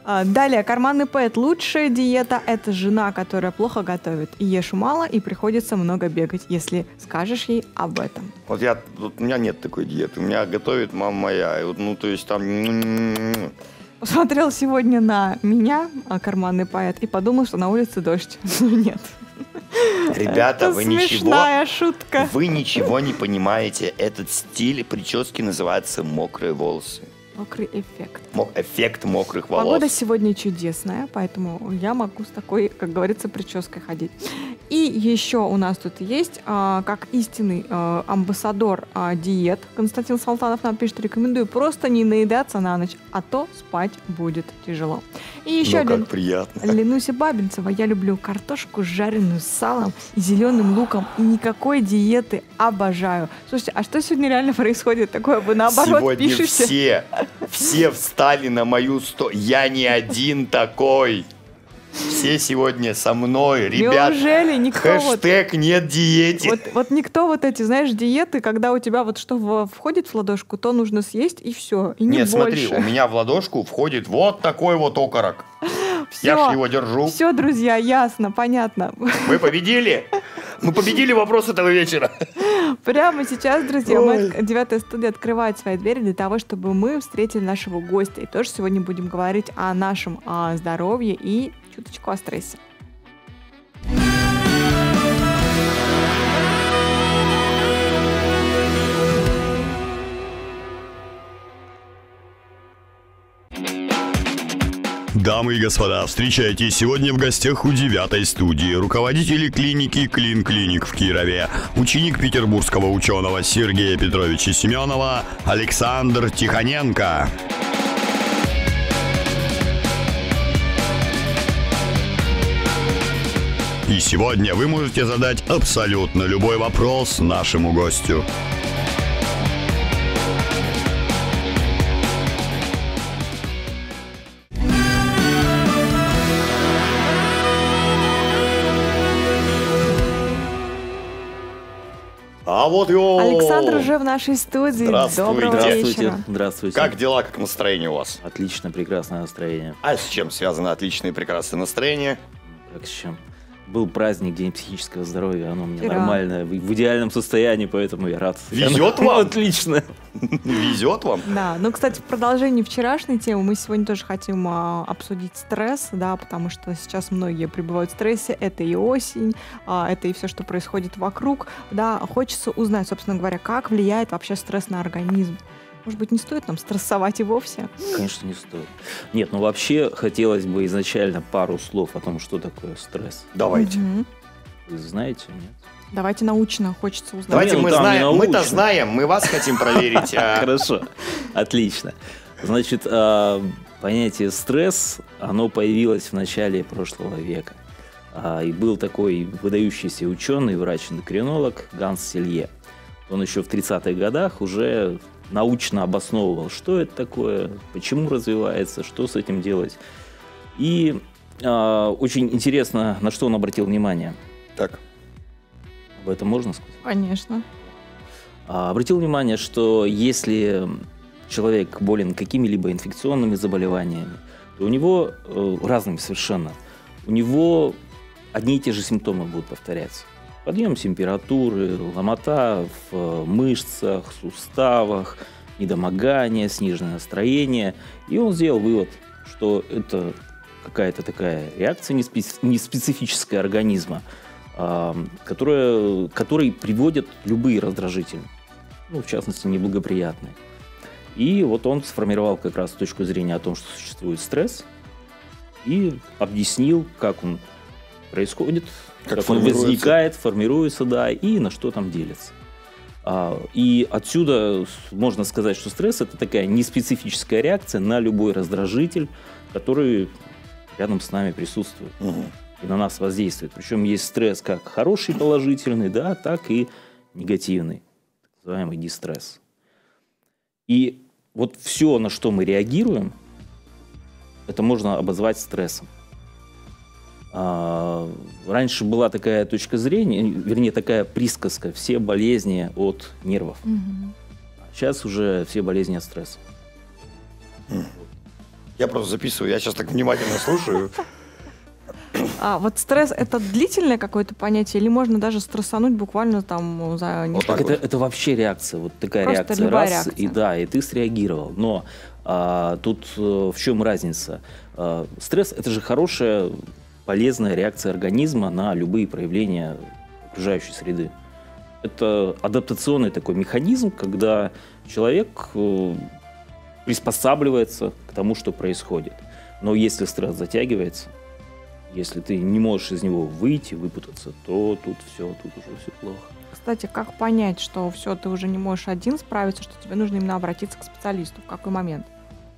Speaker 1: А, далее, карманный поэт. Лучшая диета – это жена, которая плохо готовит. И ешь мало, и приходится много бегать, если скажешь ей об этом.
Speaker 2: Вот я, вот у меня нет такой диеты. У меня готовит мама моя. И вот, ну, то есть там...
Speaker 1: Посмотрел сегодня на меня, карманный поэт, и подумал, что на улице дождь. Но нет.
Speaker 2: Ребята,
Speaker 1: Это
Speaker 2: вы
Speaker 1: смешная
Speaker 2: ничего,
Speaker 1: шутка.
Speaker 2: вы ничего не понимаете. Этот стиль прически называется «мокрые волосы».
Speaker 1: Мокрый эффект.
Speaker 2: Мо- эффект мокрых волос.
Speaker 1: Погода сегодня чудесная, поэтому я могу с такой, как говорится, прической ходить. И еще у нас тут есть, а, как истинный а, амбассадор а, диет, Константин Салтанов нам пишет: рекомендую просто не наедаться на ночь, а то спать будет тяжело. И еще
Speaker 2: Ну, как
Speaker 1: Лен-
Speaker 2: приятно.
Speaker 1: Ленуся Бабинцева. Я люблю картошку, жареную с салом и зеленым луком. И никакой диеты, обожаю. Слушайте, а что сегодня реально происходит такое? Вы наоборот
Speaker 2: Сегодня
Speaker 1: пишете?
Speaker 2: все, все встали на мою сто... Я не один такой. Все сегодня со мной, ребят.
Speaker 1: Неужели никто вот...
Speaker 2: Хэштег нет диете.
Speaker 1: Вот, вот никто вот эти, знаешь, диеты, когда у тебя вот что в- входит в ладошку, то нужно съесть и все, и не
Speaker 2: Нет,
Speaker 1: больше.
Speaker 2: смотри, у меня в ладошку входит вот такой вот окорок. Я ж его держу.
Speaker 1: Все, друзья, ясно, понятно.
Speaker 2: Мы победили. Мы победили вопрос этого вечера.
Speaker 1: Прямо сейчас, друзья, мы,
Speaker 2: Ой.
Speaker 1: девятая студия открывает свои двери для того, чтобы мы встретили нашего гостя. И тоже сегодня будем говорить о нашем о здоровье и чуточку о стрессе.
Speaker 7: Дамы и господа, встречайте, сегодня в гостях у девятой студии руководитель клиники Клин Клиник в Кирове, ученик петербургского ученого Сергея Петровича Семенова Александр Тихоненко. И сегодня вы можете задать абсолютно любой вопрос нашему гостю.
Speaker 2: А вот его.
Speaker 1: Александр уже в нашей студии.
Speaker 2: Здравствуйте.
Speaker 1: Доброго
Speaker 8: Здравствуйте.
Speaker 1: вечера.
Speaker 8: Здравствуйте.
Speaker 2: Как дела, как настроение у вас?
Speaker 8: Отлично, прекрасное настроение.
Speaker 2: А с чем связано отличное и прекрасное настроение?
Speaker 8: Как с чем? Был праздник, День психического здоровья, оно у меня
Speaker 1: Вчера.
Speaker 8: нормальное, в, в идеальном состоянии, поэтому я рад.
Speaker 2: Везет
Speaker 8: Оно
Speaker 2: вам?
Speaker 8: Отлично.
Speaker 2: Везет вам?
Speaker 1: Да, ну, кстати, в продолжении вчерашней темы мы сегодня тоже хотим а, обсудить стресс, да, потому что сейчас многие пребывают в стрессе, это и осень, а, это и все, что происходит вокруг, да, хочется узнать, собственно говоря, как влияет вообще стресс на организм. Может быть, не стоит нам стрессовать и вовсе?
Speaker 8: Конечно, не стоит. Нет, ну вообще хотелось бы изначально пару слов о том, что такое стресс.
Speaker 2: Давайте.
Speaker 1: Мгм.
Speaker 8: Вы знаете, нет?
Speaker 1: Давайте научно, хочется узнать.
Speaker 2: Давайте
Speaker 8: ну
Speaker 2: мы
Speaker 8: там не
Speaker 2: знаем, мы-то
Speaker 8: научно.
Speaker 2: знаем, мы вас хотим проверить. а-
Speaker 8: Хорошо, отлично. Значит, а, понятие стресс, оно появилось в начале прошлого века. А, И был такой выдающийся ученый, врач-эндокринолог Ганс Селье. Он еще в тридцатых годах уже научно обосновывал, что это такое, почему развивается, что с этим делать. И а, очень интересно, на что он обратил внимание.
Speaker 2: Так.
Speaker 8: Об этом можно сказать?
Speaker 1: Конечно.
Speaker 8: А, Обратил внимание, что если человек болен какими-либо инфекционными заболеваниями, то у него, э, разными совершенно, у него одни и те же симптомы будут повторяться. Подъем температуры, ломота в э, мышцах, суставах, недомогание, сниженное настроение. И он сделал вывод, что это какая-то такая реакция неспеци- неспецифическая организма, а, которая, который приводит любые раздражители, ну, в частности, неблагоприятные. И вот он сформировал как раз точку зрения о том, что существует стресс, и объяснил, как он происходит,
Speaker 2: Как
Speaker 8: как, он
Speaker 2: формируется.
Speaker 8: возникает, формируется, да, и на что там делится. А, И отсюда можно сказать, что стресс – это такая неспецифическая реакция на любой раздражитель, который рядом с нами присутствует
Speaker 2: Мгм.
Speaker 8: и на нас воздействует. Причем есть стресс как хороший, положительный, да, так и негативный, так называемый дистресс. И вот все, на что мы реагируем, это можно обозвать стрессом. А, Раньше была такая точка зрения, вернее, такая присказка: все болезни от нервов.
Speaker 1: Мгм.
Speaker 8: Сейчас уже все болезни от стресса.
Speaker 2: Я просто записываю, я сейчас так внимательно слушаю.
Speaker 1: А вот стресс — это длительное какое-то понятие, или можно даже стрессануть буквально там за
Speaker 2: Вот
Speaker 8: Так
Speaker 2: так
Speaker 8: это,
Speaker 2: вот.
Speaker 8: это вообще реакция, вот такая
Speaker 1: Просто
Speaker 8: реакция,
Speaker 1: любая
Speaker 8: раз,
Speaker 1: реакция.
Speaker 8: и да, и ты среагировал. Но а, тут э, в чем разница? А, стресс — это же хорошая, полезная реакция организма на любые проявления окружающей среды. Это адаптационный такой механизм, когда человек э, приспосабливается к тому, что происходит. Но если стресс затягивается, если ты не можешь из него выйти, выпутаться, то тут все, тут уже все плохо.
Speaker 1: Кстати, как понять, что все, ты уже не можешь один справиться, что тебе нужно именно обратиться к специалисту? В какой момент?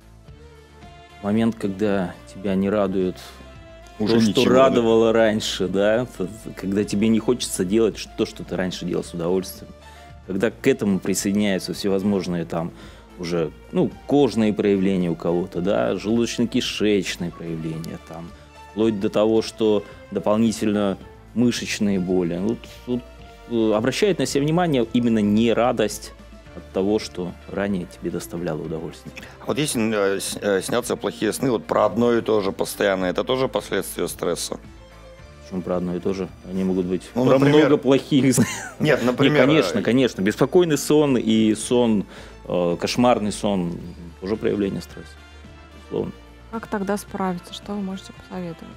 Speaker 8: Момент, когда тебя не радует
Speaker 2: Уже
Speaker 8: то,
Speaker 2: ничего,
Speaker 8: что
Speaker 2: да?
Speaker 8: радовало раньше, да, т- когда тебе не хочется делать то, что ты раньше делал с удовольствием. Когда к этому присоединяются всевозможные там уже, ну, кожные проявления у кого-то, да, желудочно-кишечные проявления, там, вплоть до того, что дополнительно мышечные боли. Ну, тут э, обращает на себя внимание именно не радость от того, что ранее тебе доставляло удовольствие.
Speaker 2: Вот если э, с- э, снятся плохие сны, вот про одно и то же постоянно, это тоже последствия стресса?
Speaker 8: Причем про одно и то же. Они могут быть
Speaker 2: Ну,
Speaker 8: про
Speaker 2: например,
Speaker 8: много плохих.
Speaker 2: Нет,
Speaker 8: Не,
Speaker 2: например...
Speaker 8: конечно,
Speaker 2: э,
Speaker 8: конечно. Беспокойный сон и сон, э, кошмарный сон уже проявление стресса. Условно.
Speaker 1: Как тогда справиться? Что вы можете посоветовать?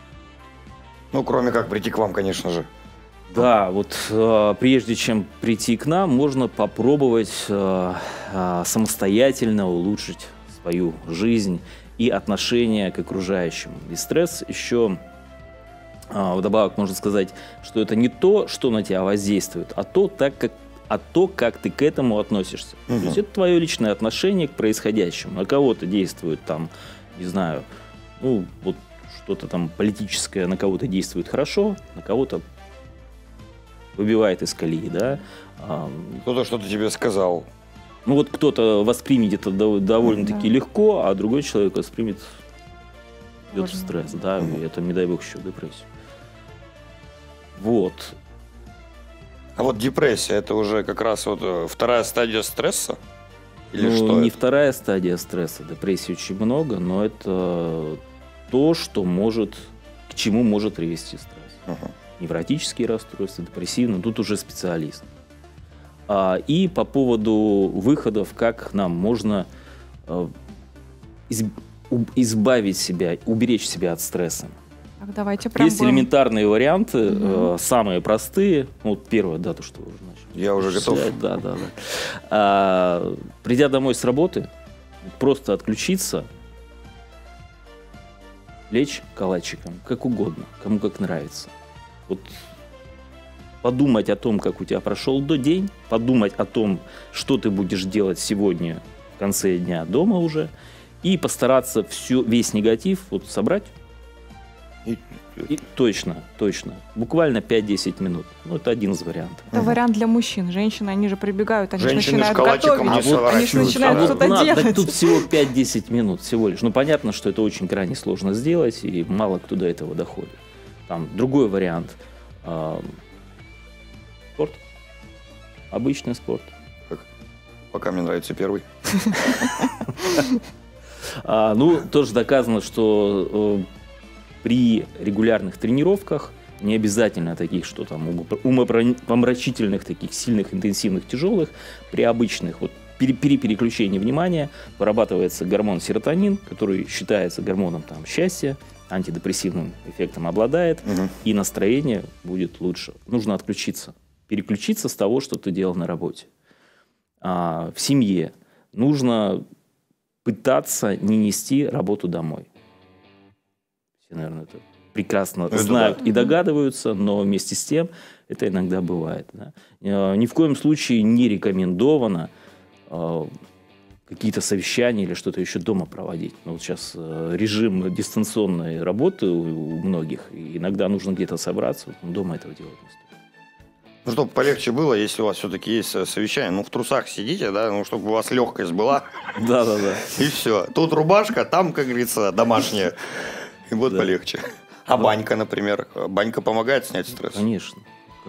Speaker 2: Ну, кроме как прийти к вам, конечно же.
Speaker 8: Да, вот э, прежде чем прийти к нам, можно попробовать э, э, самостоятельно улучшить свою жизнь и отношение к окружающим. И стресс еще, э, вдобавок можно сказать, что это не то, что на тебя воздействует, а то, так как, а то, как ты к этому относишься.
Speaker 2: Мгм.
Speaker 8: То есть это твое личное отношение к происходящему. На кого-то действует там, не знаю, ну, вот что-то там политическое, на кого-то действует хорошо, на кого-то выбивает из колеи, да. А,
Speaker 2: Кто-то что-то тебе сказал.
Speaker 8: ну вот кто-то воспримет это дов- довольно-таки
Speaker 1: Да.
Speaker 8: легко, а другой человек воспримет, идет в
Speaker 1: Сложно.
Speaker 8: стресс, да, и это, не дай бог, еще в депрессию. Вот.
Speaker 2: А вот депрессия, это уже как раз вот э, вторая стадия стресса? Или
Speaker 8: Ну,
Speaker 2: что
Speaker 8: не
Speaker 2: это?
Speaker 8: вторая стадия стресса, депрессии очень много, но это то, что может, к чему может привести стресс.
Speaker 2: Мгм.
Speaker 8: Невротические расстройства, депрессивные, тут уже специалист. А, и по поводу выходов, как нам можно э, из- у- избавить себя, уберечь себя от стресса.
Speaker 1: Так, давайте прям
Speaker 8: Есть
Speaker 1: будем-
Speaker 8: элементарные варианты,
Speaker 1: Мгм.
Speaker 8: э, самые простые. Ну, вот первое, да, то, что вы уже начали.
Speaker 2: Я уже готов.
Speaker 8: Перечислять, Да, да, да. А, придя домой с работы, просто отключиться, лечь калачиком, как угодно, кому как нравится. Вот подумать о том, как у тебя прошел до день, подумать о том, что ты будешь делать сегодня в конце дня дома уже, и постараться всю, весь негатив вот собрать.
Speaker 2: И-
Speaker 8: И точно, точно. Буквально пять-десять минут. Ну, это один из вариантов.
Speaker 1: Это вариант для мужчин. Женщины, они же прибегают, они же
Speaker 2: Женщины
Speaker 1: начинают
Speaker 2: с калачиком
Speaker 1: готовить.
Speaker 2: не
Speaker 1: они же
Speaker 2: сворачиваются,
Speaker 1: начинают
Speaker 2: да.
Speaker 1: что-то
Speaker 8: надо,
Speaker 1: делать.
Speaker 8: так тут всего пять-десять минут всего лишь. Ну, понятно, что это очень крайне сложно сделать, и мало кто до этого доходит. Там другой вариант. а, спорт. Обычный спорт.
Speaker 2: Пока мне нравится первый.
Speaker 8: А, ну, тоже доказано, что э, при регулярных тренировках, не обязательно таких, что там умопро- умопомрачительных, таких сильных, интенсивных, тяжелых, при обычных, вот пере- при переключении внимания вырабатывается гормон серотонин, который считается гормоном там, счастья, антидепрессивным эффектом обладает,
Speaker 2: Мгм.
Speaker 8: и настроение будет лучше. Нужно отключиться, переключиться с того, что ты делал на работе. А, в семье нужно пытаться не нести работу домой. Все, наверное, это прекрасно
Speaker 2: Это
Speaker 8: знают
Speaker 1: да.
Speaker 8: и догадываются, но вместе с тем это иногда бывает. Да. Э, Ни в коем случае не рекомендовано э, какие-то совещания или что-то еще дома проводить. Ну, вот сейчас э, режим дистанционной работы у, у многих, и иногда нужно где-то собраться, вот, но дома этого делать не стоит.
Speaker 2: Ну, чтобы полегче было, если у вас все-таки есть э, совещание, ну, в трусах сидите, да, ну, чтобы у вас легкость была,
Speaker 8: Да-да-да.
Speaker 2: и все. Тут рубашка, там, как говорится, домашняя, и будет
Speaker 8: Да.
Speaker 2: полегче. А банька, например, банька помогает снять стресс?
Speaker 8: Конечно. Как же.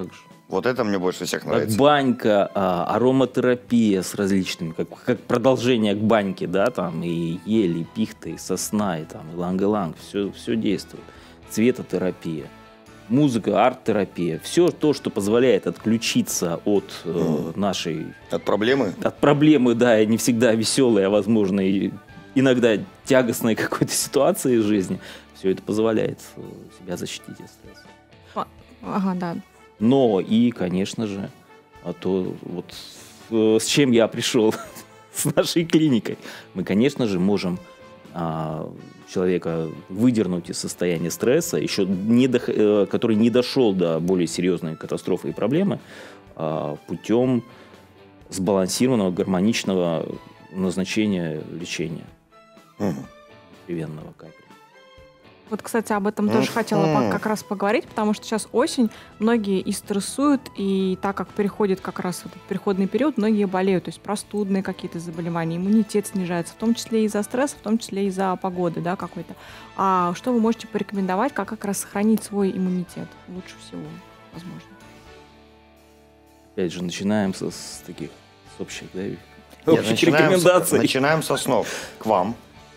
Speaker 2: Вот это мне больше всех
Speaker 8: Как
Speaker 2: нравится.
Speaker 8: банька, а, ароматерапия с различными, как, как продолжение к баньке, да, там и ели, и пихта, и сосна, и там и ланг-ланг, все, все действует. Цветотерапия, музыка, арт-терапия, все то, что позволяет отключиться от э, mm. нашей...
Speaker 2: От проблемы?
Speaker 8: От проблемы, да, и не всегда веселой, а возможно и иногда тягостной какой-то ситуации в жизни. Все это позволяет себя защитить от стресса.
Speaker 1: Ага, да.
Speaker 8: Но и, конечно же, а то вот с чем я пришел с нашей клиникой, мы, конечно же, можем а, человека выдернуть из состояния стресса, еще не до, который не дошел до более серьезной катастрофы и проблемы, а, путем сбалансированного, гармоничного назначения лечения угу. превенного капельного.
Speaker 1: Вот, кстати, об этом тоже хотела как раз поговорить, потому что сейчас осень, многие и стрессуют, и так как переходит как раз этот переходный период, многие болеют, то есть простудные какие-то заболевания, иммунитет снижается, в том числе из-за стресса, в том числе из-за погоды, да, какой-то. А что вы можете порекомендовать, как как раз сохранить свой иммунитет лучше всего, возможно?
Speaker 8: Опять же, начинаем со, с таких, с общих, да,
Speaker 2: Нет,
Speaker 8: общих
Speaker 2: начинаем
Speaker 8: рекомендаций.
Speaker 2: С, начинаем со снов. К вам.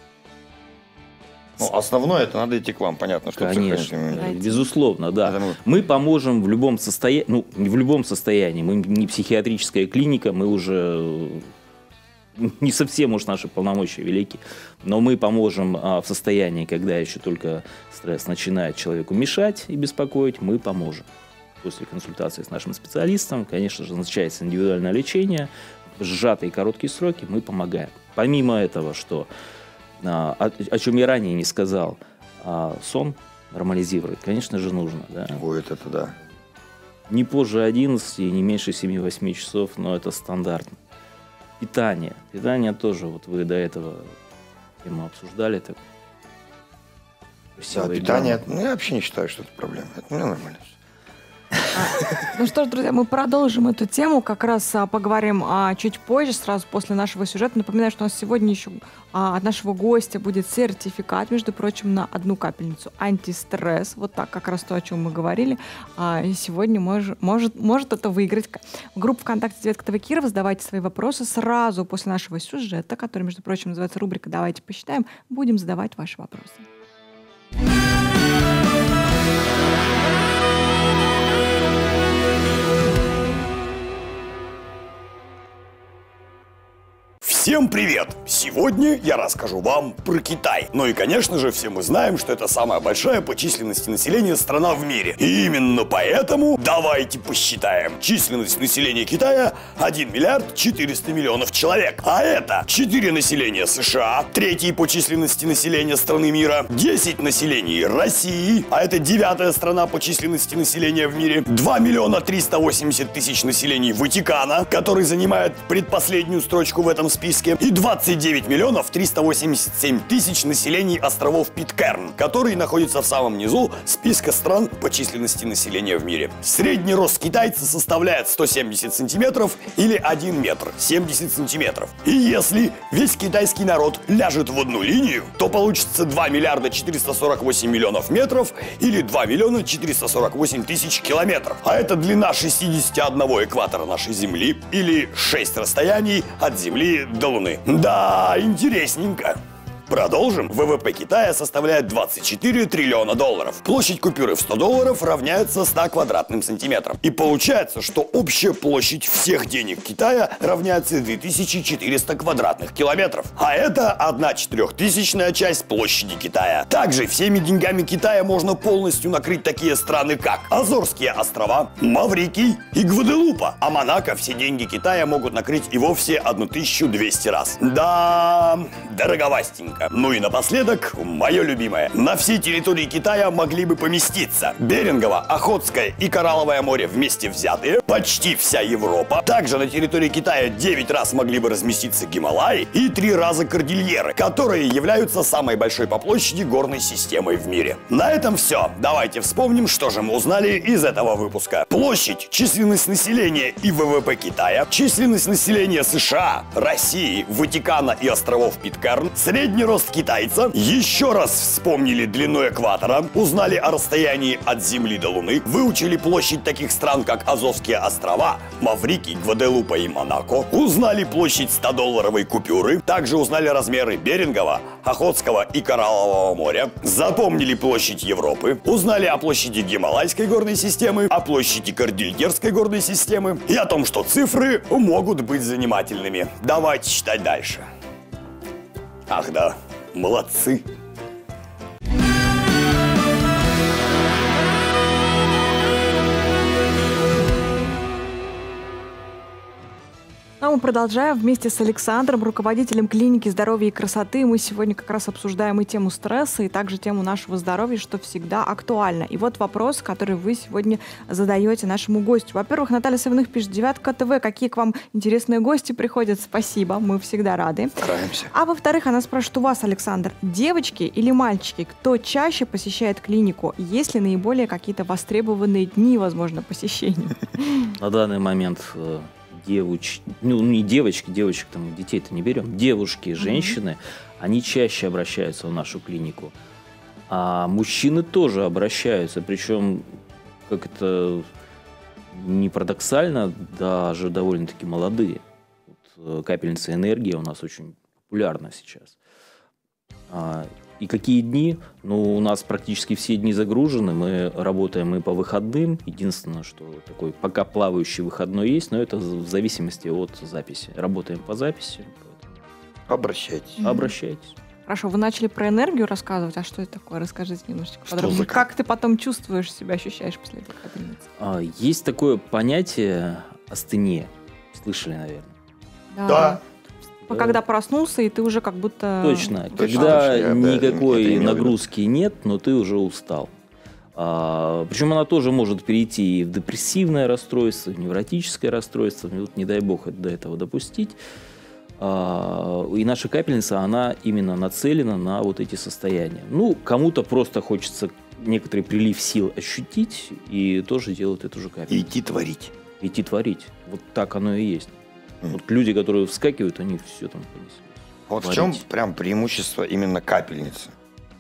Speaker 2: Ну, основное, это надо идти к вам, понятно, что
Speaker 8: конечно, безусловно, да.
Speaker 2: Это мы...
Speaker 8: мы поможем в любом состоянии, ну, не в любом состоянии, мы не психиатрическая клиника, мы уже не совсем уж наши полномочия велики, но мы поможем а, в состоянии, когда еще только стресс начинает человеку мешать и беспокоить, мы поможем. После консультации с нашим специалистом, конечно же, назначается индивидуальное лечение, в сжатые короткие сроки мы помогаем. Помимо этого, что О, о чем я ранее не сказал, а сон нормализировать, конечно же, нужно. Да?
Speaker 2: Ой, это да.
Speaker 8: Не позже одиннадцати, не меньше семи-восьми часов, но это стандартно. Питание. Питание тоже, вот вы до этого тему обсуждали. Так.
Speaker 2: Да, питание, ну, я вообще не считаю, что это проблема. Это мне нормально.
Speaker 1: Ну что ж, друзья, мы продолжим эту тему, как раз а, поговорим а, чуть позже, сразу после нашего сюжета. Напоминаю, что у нас сегодня еще а, от нашего гостя будет сертификат, между прочим, на одну капельницу антистресс. Вот так, как раз то, о чем мы говорили. А, и сегодня мож, может, может это выиграть. Группа ВКонтакте «Девятка ТВ Киров». Задавайте свои вопросы сразу после нашего сюжета, который, между прочим, называется рубрика «Давайте посчитаем». Будем задавать ваши вопросы.
Speaker 7: Всем привет! Сегодня я расскажу вам про Китай. Ну и, конечно же, все мы знаем, что это самая большая по численности населения страна в мире. И именно поэтому давайте посчитаем. Численность населения Китая один миллиард четыреста миллионов человек. А это четыре населения США, третий по численности населения страны мира, десять населений России, а это девятая страна по численности населения в мире, два миллиона триста восемьдесят тысяч населений Ватикана, который занимает предпоследнюю строчку в этом списке, и двадцать девять миллионов триста восемьдесят семь тысяч населений островов Питкэрн, которые находятся в самом низу списка стран по численности населения в мире. Средний рост китайца составляет сто семьдесят сантиметров или один метр семьдесят сантиметров. И если весь китайский народ ляжет в одну линию, то получится два миллиарда четыреста сорок восемь миллионов метров или два миллиона четыреста сорок восемь тысяч километров. А это длина шестидесяти одного экватора нашей Земли или шесть расстояний от Земли до Луны. Да, интересненько. Продолжим. ВВП Китая составляет двадцать четыре триллиона долларов. Площадь купюры в сто долларов равняется ста квадратным сантиметрам. И получается, что общая площадь всех денег Китая равняется две тысячи четыреста квадратных километров. А это одна четырехтысячная часть площади Китая. Также всеми деньгами Китая можно полностью накрыть такие страны, как Азорские острова, Маврикий и Гваделупа. А Монако все деньги Китая могут накрыть и вовсе тысячу двести раз. Да, дороговастенько. Ну и напоследок, мое любимое. На всей территории Китая могли бы поместиться Берингово, Охотское и Коралловое море вместе взятые, почти вся Европа. Также на территории Китая девять раз могли бы разместиться Гималаи и три раза Кордильеры, которые являются самой большой по площади горной системой в мире. На этом все. Давайте вспомним, что же мы узнали из этого выпуска. Площадь, численность населения и ВВП Китая, численность населения США, России, Ватикана и островов Питкэрн, средний рост китайца, еще раз вспомнили длину экватора, узнали о расстоянии от Земли до Луны, выучили площадь таких стран, как Азовские острова, Маврикий, Гваделупа и Монако, узнали площадь ста-долларовой купюры, также узнали размеры Берингова, Охотского и Кораллового моря, запомнили площадь Европы, узнали о площади Гималайской горной системы, о площади Кордильерской горной системы и о том, что цифры могут быть занимательными. Давайте читать дальше. Ах да, молодцы.
Speaker 1: А мы продолжаем вместе с Александром, руководителем клиники здоровья и красоты. Мы сегодня как раз обсуждаем и тему стресса, и также тему нашего здоровья, что всегда актуально. И вот вопрос, который вы сегодня задаете нашему гостю. Во-первых, Наталья Савиных пишет: «Девятка ТВ, какие к вам интересные гости приходят». Спасибо, мы всегда рады.
Speaker 2: Стараемся.
Speaker 1: А во-вторых, она спрашивает у вас, Александр, девочки или мальчики, кто чаще посещает клинику? Есть ли наиболее какие-то востребованные дни, возможно, посещения?
Speaker 8: На данный момент... девочки, ну не девочки, девочек там, детей-то не берем, девушки, женщины, mm-hmm. они чаще обращаются в нашу клинику. А мужчины тоже обращаются, причем, как это не парадоксально, даже довольно-таки молодые. Вот, капельница энергии у нас очень популярна сейчас. А, и какие дни? Ну, у нас практически все дни загружены, мы работаем и по выходным. Единственное, что такой пока плавающий выходной есть, но это в зависимости от записи. Работаем по записи. Поэтому...
Speaker 2: Обращайтесь.
Speaker 1: Mm-hmm.
Speaker 8: Обращайтесь.
Speaker 1: Хорошо, вы начали про энергию рассказывать, а что это такое? Расскажите немножечко
Speaker 2: Что
Speaker 1: подробнее.
Speaker 2: за...
Speaker 1: Как ты потом чувствуешь себя, ощущаешь после этой капельницы?
Speaker 8: А, есть такое понятие астения. Слышали, наверное?
Speaker 1: Да.
Speaker 2: Да.
Speaker 1: Когда проснулся, и ты уже как будто...
Speaker 8: Точно.
Speaker 2: Точно,
Speaker 8: Когда
Speaker 2: точно, я,
Speaker 8: никакой
Speaker 2: да,
Speaker 8: нагрузки нет, но ты уже устал. А, причем она тоже может перейти и в депрессивное расстройство, в невротическое расстройство. Вот, не дай бог до этого допустить. А, и наша капельница, она именно нацелена на вот эти состояния. Ну, кому-то просто хочется некоторый прилив сил ощутить, и тоже делают эту же капельницу.
Speaker 2: И идти творить.
Speaker 8: Идти творить. Вот так оно и есть. Вот люди, которые вскакивают, они все там понесли.
Speaker 2: Вот
Speaker 8: творить.
Speaker 2: в чем прям преимущество именно капельницы?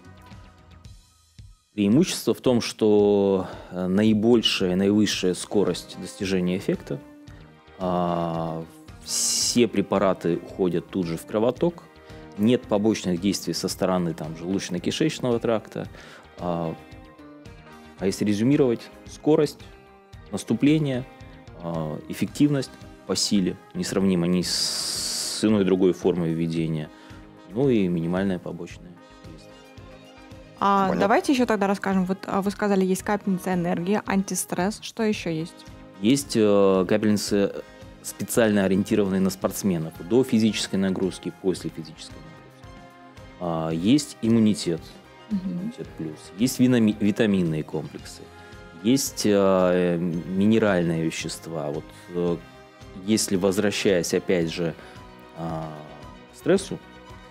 Speaker 8: Преимущество в том, что наибольшая, наивысшая скорость достижения эффекта. А, все препараты уходят тут же в кровоток. Нет побочных действий со стороны там, желудочно-кишечного тракта. А, а если резюмировать, скорость, наступление, а, эффективность по силе несравнимо ни с иной другой формой введения, ну и минимальное побочное действие.
Speaker 1: А
Speaker 2: Понятно.
Speaker 1: давайте еще тогда расскажем. Вот вы сказали, есть капельница энергии, антистресс. Что еще есть?
Speaker 8: Есть э, капельницы, специально ориентированные на спортсменов, до физической нагрузки, после физической нагрузки. А, есть иммунитет,
Speaker 1: Угу.
Speaker 8: иммунитет плюс, есть винами- витаминные комплексы, есть э, минеральные вещества. Вот э, если, возвращаясь опять же э, к стрессу,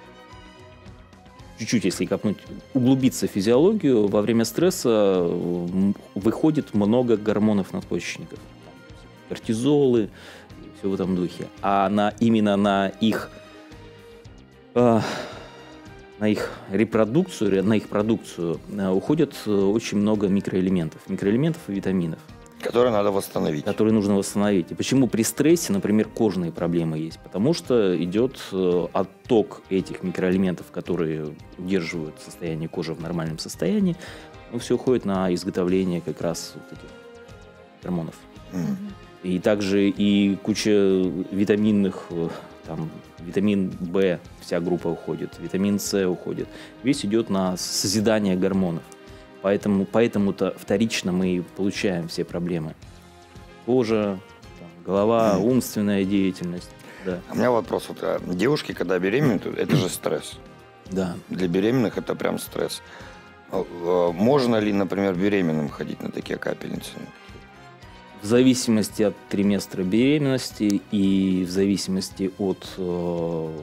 Speaker 8: чуть-чуть, если копнуть, углубиться в физиологию, во время стресса выходит много гормонов надпочечников. Кортизолы и все в этом духе. А на, именно на их, э, на их репродукцию, на их продукцию э, уходит очень много микроэлементов. Микроэлементов и витаминов.
Speaker 2: Которые надо восстановить.
Speaker 8: Которые нужно восстановить. И почему при стрессе, например, кожные проблемы есть? Потому что идет отток этих микроэлементов, которые удерживают состояние кожи в нормальном состоянии. Ну, все уходит на изготовление как раз вот этих гормонов.
Speaker 2: Mm.
Speaker 8: И также и куча витаминных, там, витамин В, вся группа уходит, витамин С уходит. Весь идет на созидание гормонов. Поэтому, поэтому-то вторично мы и получаем все проблемы. Кожа, там, голова, mm. умственная деятельность. Да.
Speaker 2: У меня вопрос. Вот, а девушки, когда беременеют, это же стресс.
Speaker 8: Да.
Speaker 2: Для беременных это прям стресс. Можно ли, например, беременным ходить на такие капельницы?
Speaker 8: В зависимости от триместра беременности и в зависимости от э,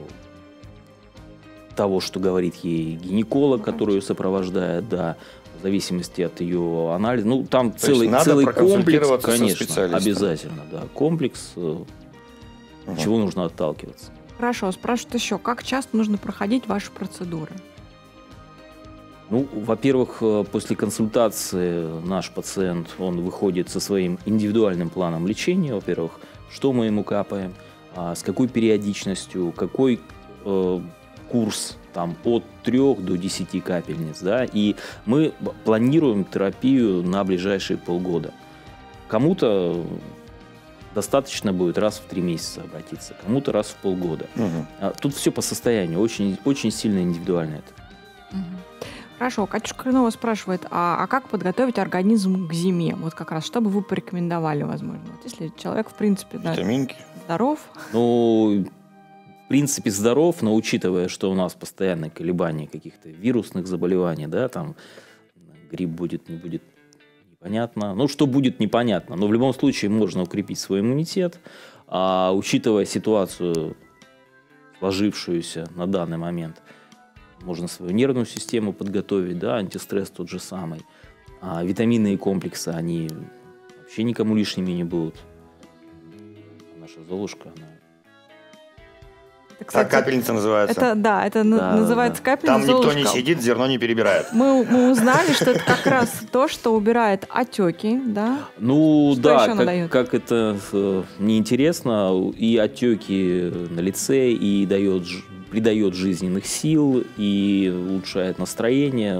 Speaker 8: того, что говорит ей гинеколог, который ее сопровождает, да, в зависимости от ее анализа. Ну, там
Speaker 2: То
Speaker 8: целый,
Speaker 2: надо
Speaker 8: целый комплекс,
Speaker 2: со
Speaker 8: конечно,
Speaker 2: специалистом.
Speaker 8: обязательно, да, комплекс, э, угу. чего нужно отталкиваться.
Speaker 1: Хорошо, спрашивают еще, как часто нужно проходить ваши процедуры?
Speaker 8: Ну, во-первых, после консультации наш пациент, он выходит со своим индивидуальным планом лечения, во-первых, что мы ему капаем, с какой периодичностью, какой э, курс там, от трёх до десяти капельниц, да, и мы планируем терапию на ближайшие полгода. Кому-то достаточно будет раз в три месяца обратиться, кому-то раз в полгода. Угу. Тут все по состоянию, очень, очень сильно индивидуально это.
Speaker 1: Угу. Хорошо, Катюшка Крынова спрашивает, а, а как подготовить организм к зиме? Вот как раз, что бы вы порекомендовали, возможно? Вот если человек, в принципе, да, здоров.
Speaker 8: Ну, в принципе, здоров, но учитывая, что у нас постоянные колебания каких-то вирусных заболеваний, да, там грипп будет, не будет, непонятно. Ну, что будет, непонятно. Но в любом случае можно укрепить свой иммунитет, а учитывая ситуацию, сложившуюся на данный момент, можно свою нервную систему подготовить, да, антистресс тот же самый. А витаминные комплексы, они вообще никому лишними не будут. Наша Золушка, она...
Speaker 2: Это, кстати, так капельница называется.
Speaker 1: Это, да, это да, называется да. капельница.
Speaker 2: Там никто
Speaker 1: Золушка.
Speaker 2: Не сидит, зерно не перебирает.
Speaker 1: Мы, мы узнали, что это как раз то, что убирает отеки, да?
Speaker 8: Ну
Speaker 1: что
Speaker 8: да, как, как это э, неинтересно, и отеки на лице, и дает, придает жизненных сил, и улучшает настроение,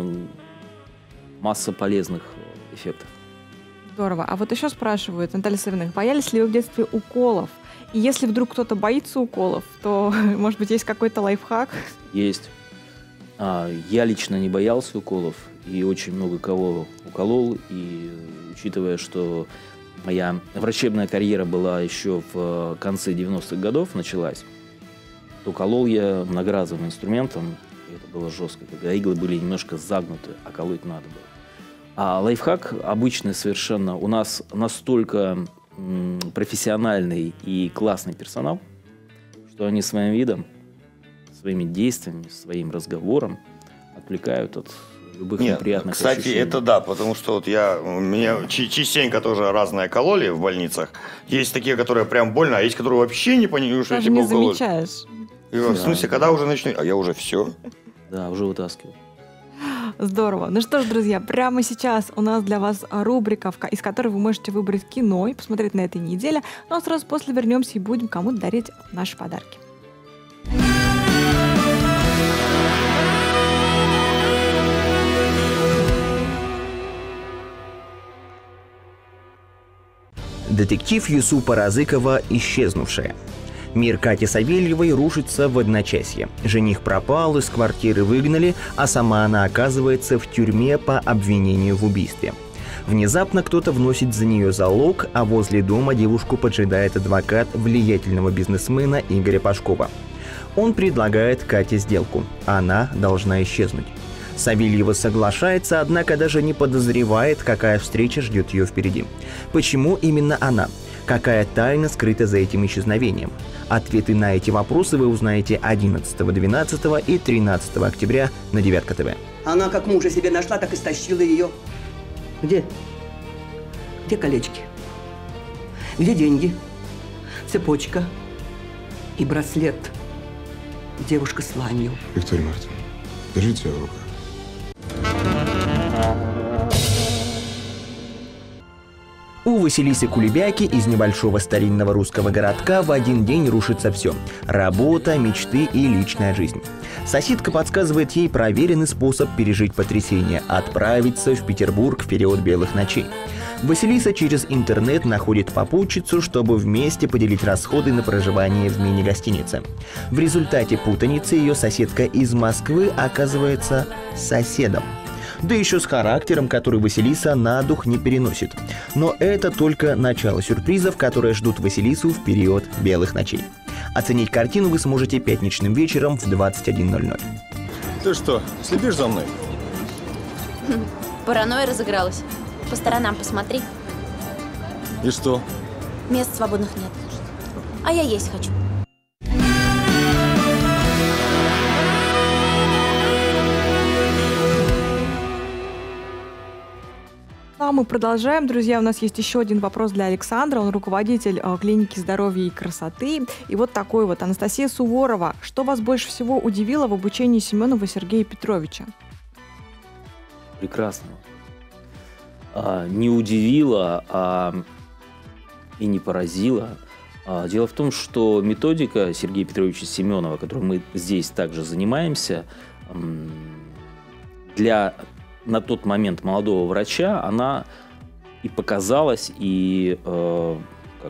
Speaker 8: масса полезных эффектов.
Speaker 1: Здорово. А вот еще спрашивают, Наталья Савиных, боялись ли вы в детстве уколов? И если вдруг кто-то боится уколов, то, может быть, есть какой-то лайфхак?
Speaker 8: Есть. А, я лично не боялся уколов и очень много кого уколол. И учитывая, что моя врачебная карьера была еще в конце девяностых годов началась, то колол я многоразовым инструментом. И это было жестко, когда иглы были немножко загнуты, а колоть надо было. А лайфхак обычный совершенно. У нас настолько профессиональный и классный персонал, что они своим видом, своими действиями, своим разговором отвлекают от любых Нет, неприятных
Speaker 2: кстати,
Speaker 8: ощущений.
Speaker 2: Это да, потому что вот я, меня частенько тоже разное кололи в больницах. Есть такие, которые прям больно, а есть, которые вообще не понимают, что
Speaker 1: Даже
Speaker 2: типа
Speaker 1: не
Speaker 2: укололи.
Speaker 1: замечаешь.
Speaker 2: И, да. В смысле, когда уже начну? А я уже все.
Speaker 8: Да, уже вытаскивал.
Speaker 1: Здорово. Ну что ж, друзья, прямо сейчас у нас для вас рубрика, из которой вы можете выбрать кино и посмотреть на этой неделе. Ну а сразу после вернемся и будем кому-то дарить наши подарки.
Speaker 9: Детектив Юсупа Разыкова «Исчезнувшая». Мир Кати Савельевой рушится в одночасье. Жених пропал, из квартиры выгнали, а сама она оказывается в тюрьме по обвинению в убийстве. Внезапно кто-то вносит за нее залог, а возле дома девушку поджидает адвокат влиятельного бизнесмена Игоря Пашкова. Он предлагает Кате сделку. Она должна исчезнуть. Савельева соглашается, однако даже не подозревает, какая встреча ждет ее впереди. Почему именно она? Какая тайна скрыта за этим исчезновением? Ответы на эти вопросы вы узнаете одиннадцатого, двенадцатого и тринадцатого октября на Девятка ТВ.
Speaker 10: Она как мужа себе нашла, так и стащила ее. Где? Где колечки? Где деньги? Цепочка и браслет. Девушка с ланью.
Speaker 11: Виктория Мартиновна, держите себя в руках.
Speaker 9: У Василисы Кулебяки из небольшого старинного русского городка в один день рушится все – работа, мечты и личная жизнь. Соседка подсказывает ей проверенный способ пережить потрясение – отправиться в Петербург в период белых ночей. Василиса через интернет находит попутчицу, чтобы вместе поделить расходы на проживание в мини-гостинице. В результате путаницы ее соседка из Москвы оказывается соседом. Да еще с характером, который Василиса на дух не переносит. Но это только начало сюрпризов, которые ждут Василису в период белых ночей. Оценить картину вы сможете пятничным вечером в двадцать один ноль ноль.
Speaker 11: Ты что, следишь за мной?
Speaker 12: Паранойя разыгралась. По сторонам посмотри.
Speaker 11: И что?
Speaker 12: Мест свободных нет. А я есть хочу.
Speaker 1: Ну А мы продолжаем, друзья. У нас есть еще один вопрос для Александра. Он руководитель э, клиники здоровья и красоты. И вот такой вот. Анастасия Суворова. Что вас больше всего удивило в обучении Семенова Сергея Петровича?
Speaker 8: Прекрасно. А, не удивило, а и не поразило. А, дело в том, что методика Сергея Петровича Семенова, которой мы здесь также занимаемся, для на тот момент молодого врача, она и показалась, и э, как,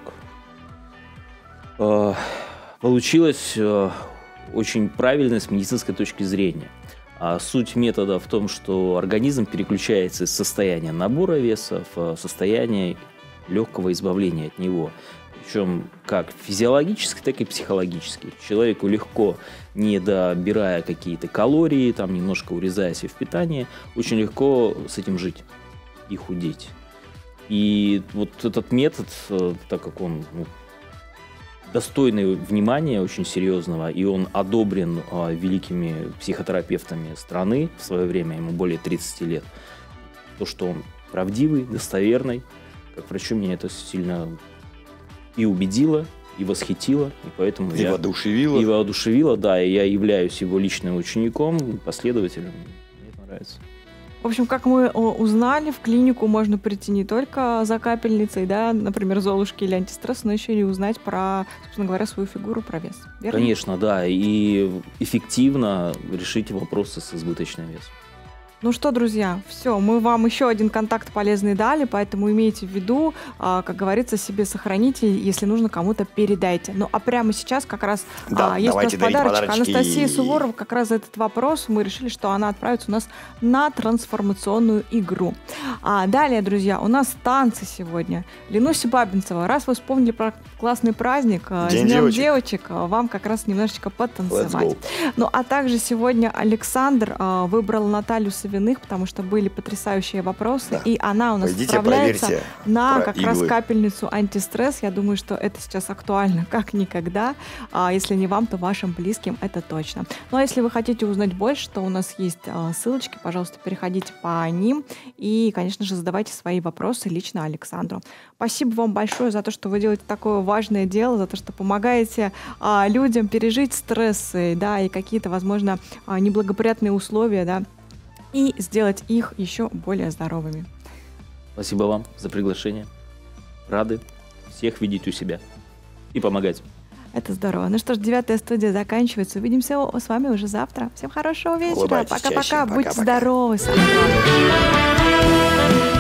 Speaker 8: э, получилась э, очень правильно с медицинской точки зрения. А суть метода в том, что организм переключается из состояния набора веса в состояние легкого избавления от него. Причем как физиологически, так и психологически. Человеку легко, не добирая какие-то калории, там немножко урезая себе в питании, очень легко с этим жить и худеть. И вот этот метод, так как он ну, достойный внимания очень серьезного, и он одобрен а, великими психотерапевтами страны в свое время, ему более тридцати лет, то, что он правдивый, достоверный, как врачу меня это сильно и убедило, и восхитило, и поэтому
Speaker 2: и
Speaker 8: я...
Speaker 2: воодушевило.
Speaker 8: И воодушевило, да, и я являюсь его личным учеником, последователем. Мне это нравится.
Speaker 1: В общем, как мы узнали, в клинику можно прийти не только за капельницей, да, например, Золушки или антистресс, но еще и узнать про, собственно говоря, свою фигуру, про вес. Верно?
Speaker 8: Конечно, да, и эффективно решить вопросы с избыточным весом.
Speaker 1: Ну что, друзья, все, мы вам еще один контакт полезный дали, поэтому имейте в виду, а, как говорится, себе сохраните, если нужно, кому-то передайте. Ну а прямо сейчас как раз
Speaker 2: да,
Speaker 1: а, есть у нас подарочек.
Speaker 2: Подарочки.
Speaker 1: Анастасия Суворова как раз за этот вопрос мы решили, что она отправится у нас на трансформационную игру. А далее, друзья, у нас танцы сегодня. Ленуся Бабинцева, раз вы вспомнили про классный праздник,
Speaker 2: День
Speaker 1: с Днем
Speaker 2: девочек.
Speaker 1: девочек, вам как раз немножечко потанцевать. Ну а также сегодня Александр а, выбрал Наталью Савинову, потому что были потрясающие вопросы, да. И она у нас
Speaker 2: Пойдите,
Speaker 1: отправляется на как
Speaker 2: иглы.
Speaker 1: раз капельницу антистресс. Я думаю, что это сейчас актуально как никогда. А если не вам, то вашим близким, это точно. Ну а если вы хотите узнать больше, то у нас есть ссылочки, пожалуйста, переходите по ним и, конечно же, задавайте свои вопросы лично Александру. Спасибо вам большое за то, что вы делаете такое важное дело, за то, что помогаете а, людям пережить стрессы, да, и какие-то, возможно, а, неблагоприятные условия, да, и сделать их еще более здоровыми.
Speaker 8: Спасибо вам за приглашение. Рады всех видеть у себя и помогать.
Speaker 1: Это здорово. Ну что ж, девятая студия заканчивается. Увидимся с вами уже завтра. Всем хорошего вечера. Пока-пока. Будьте здоровы. Самое главное.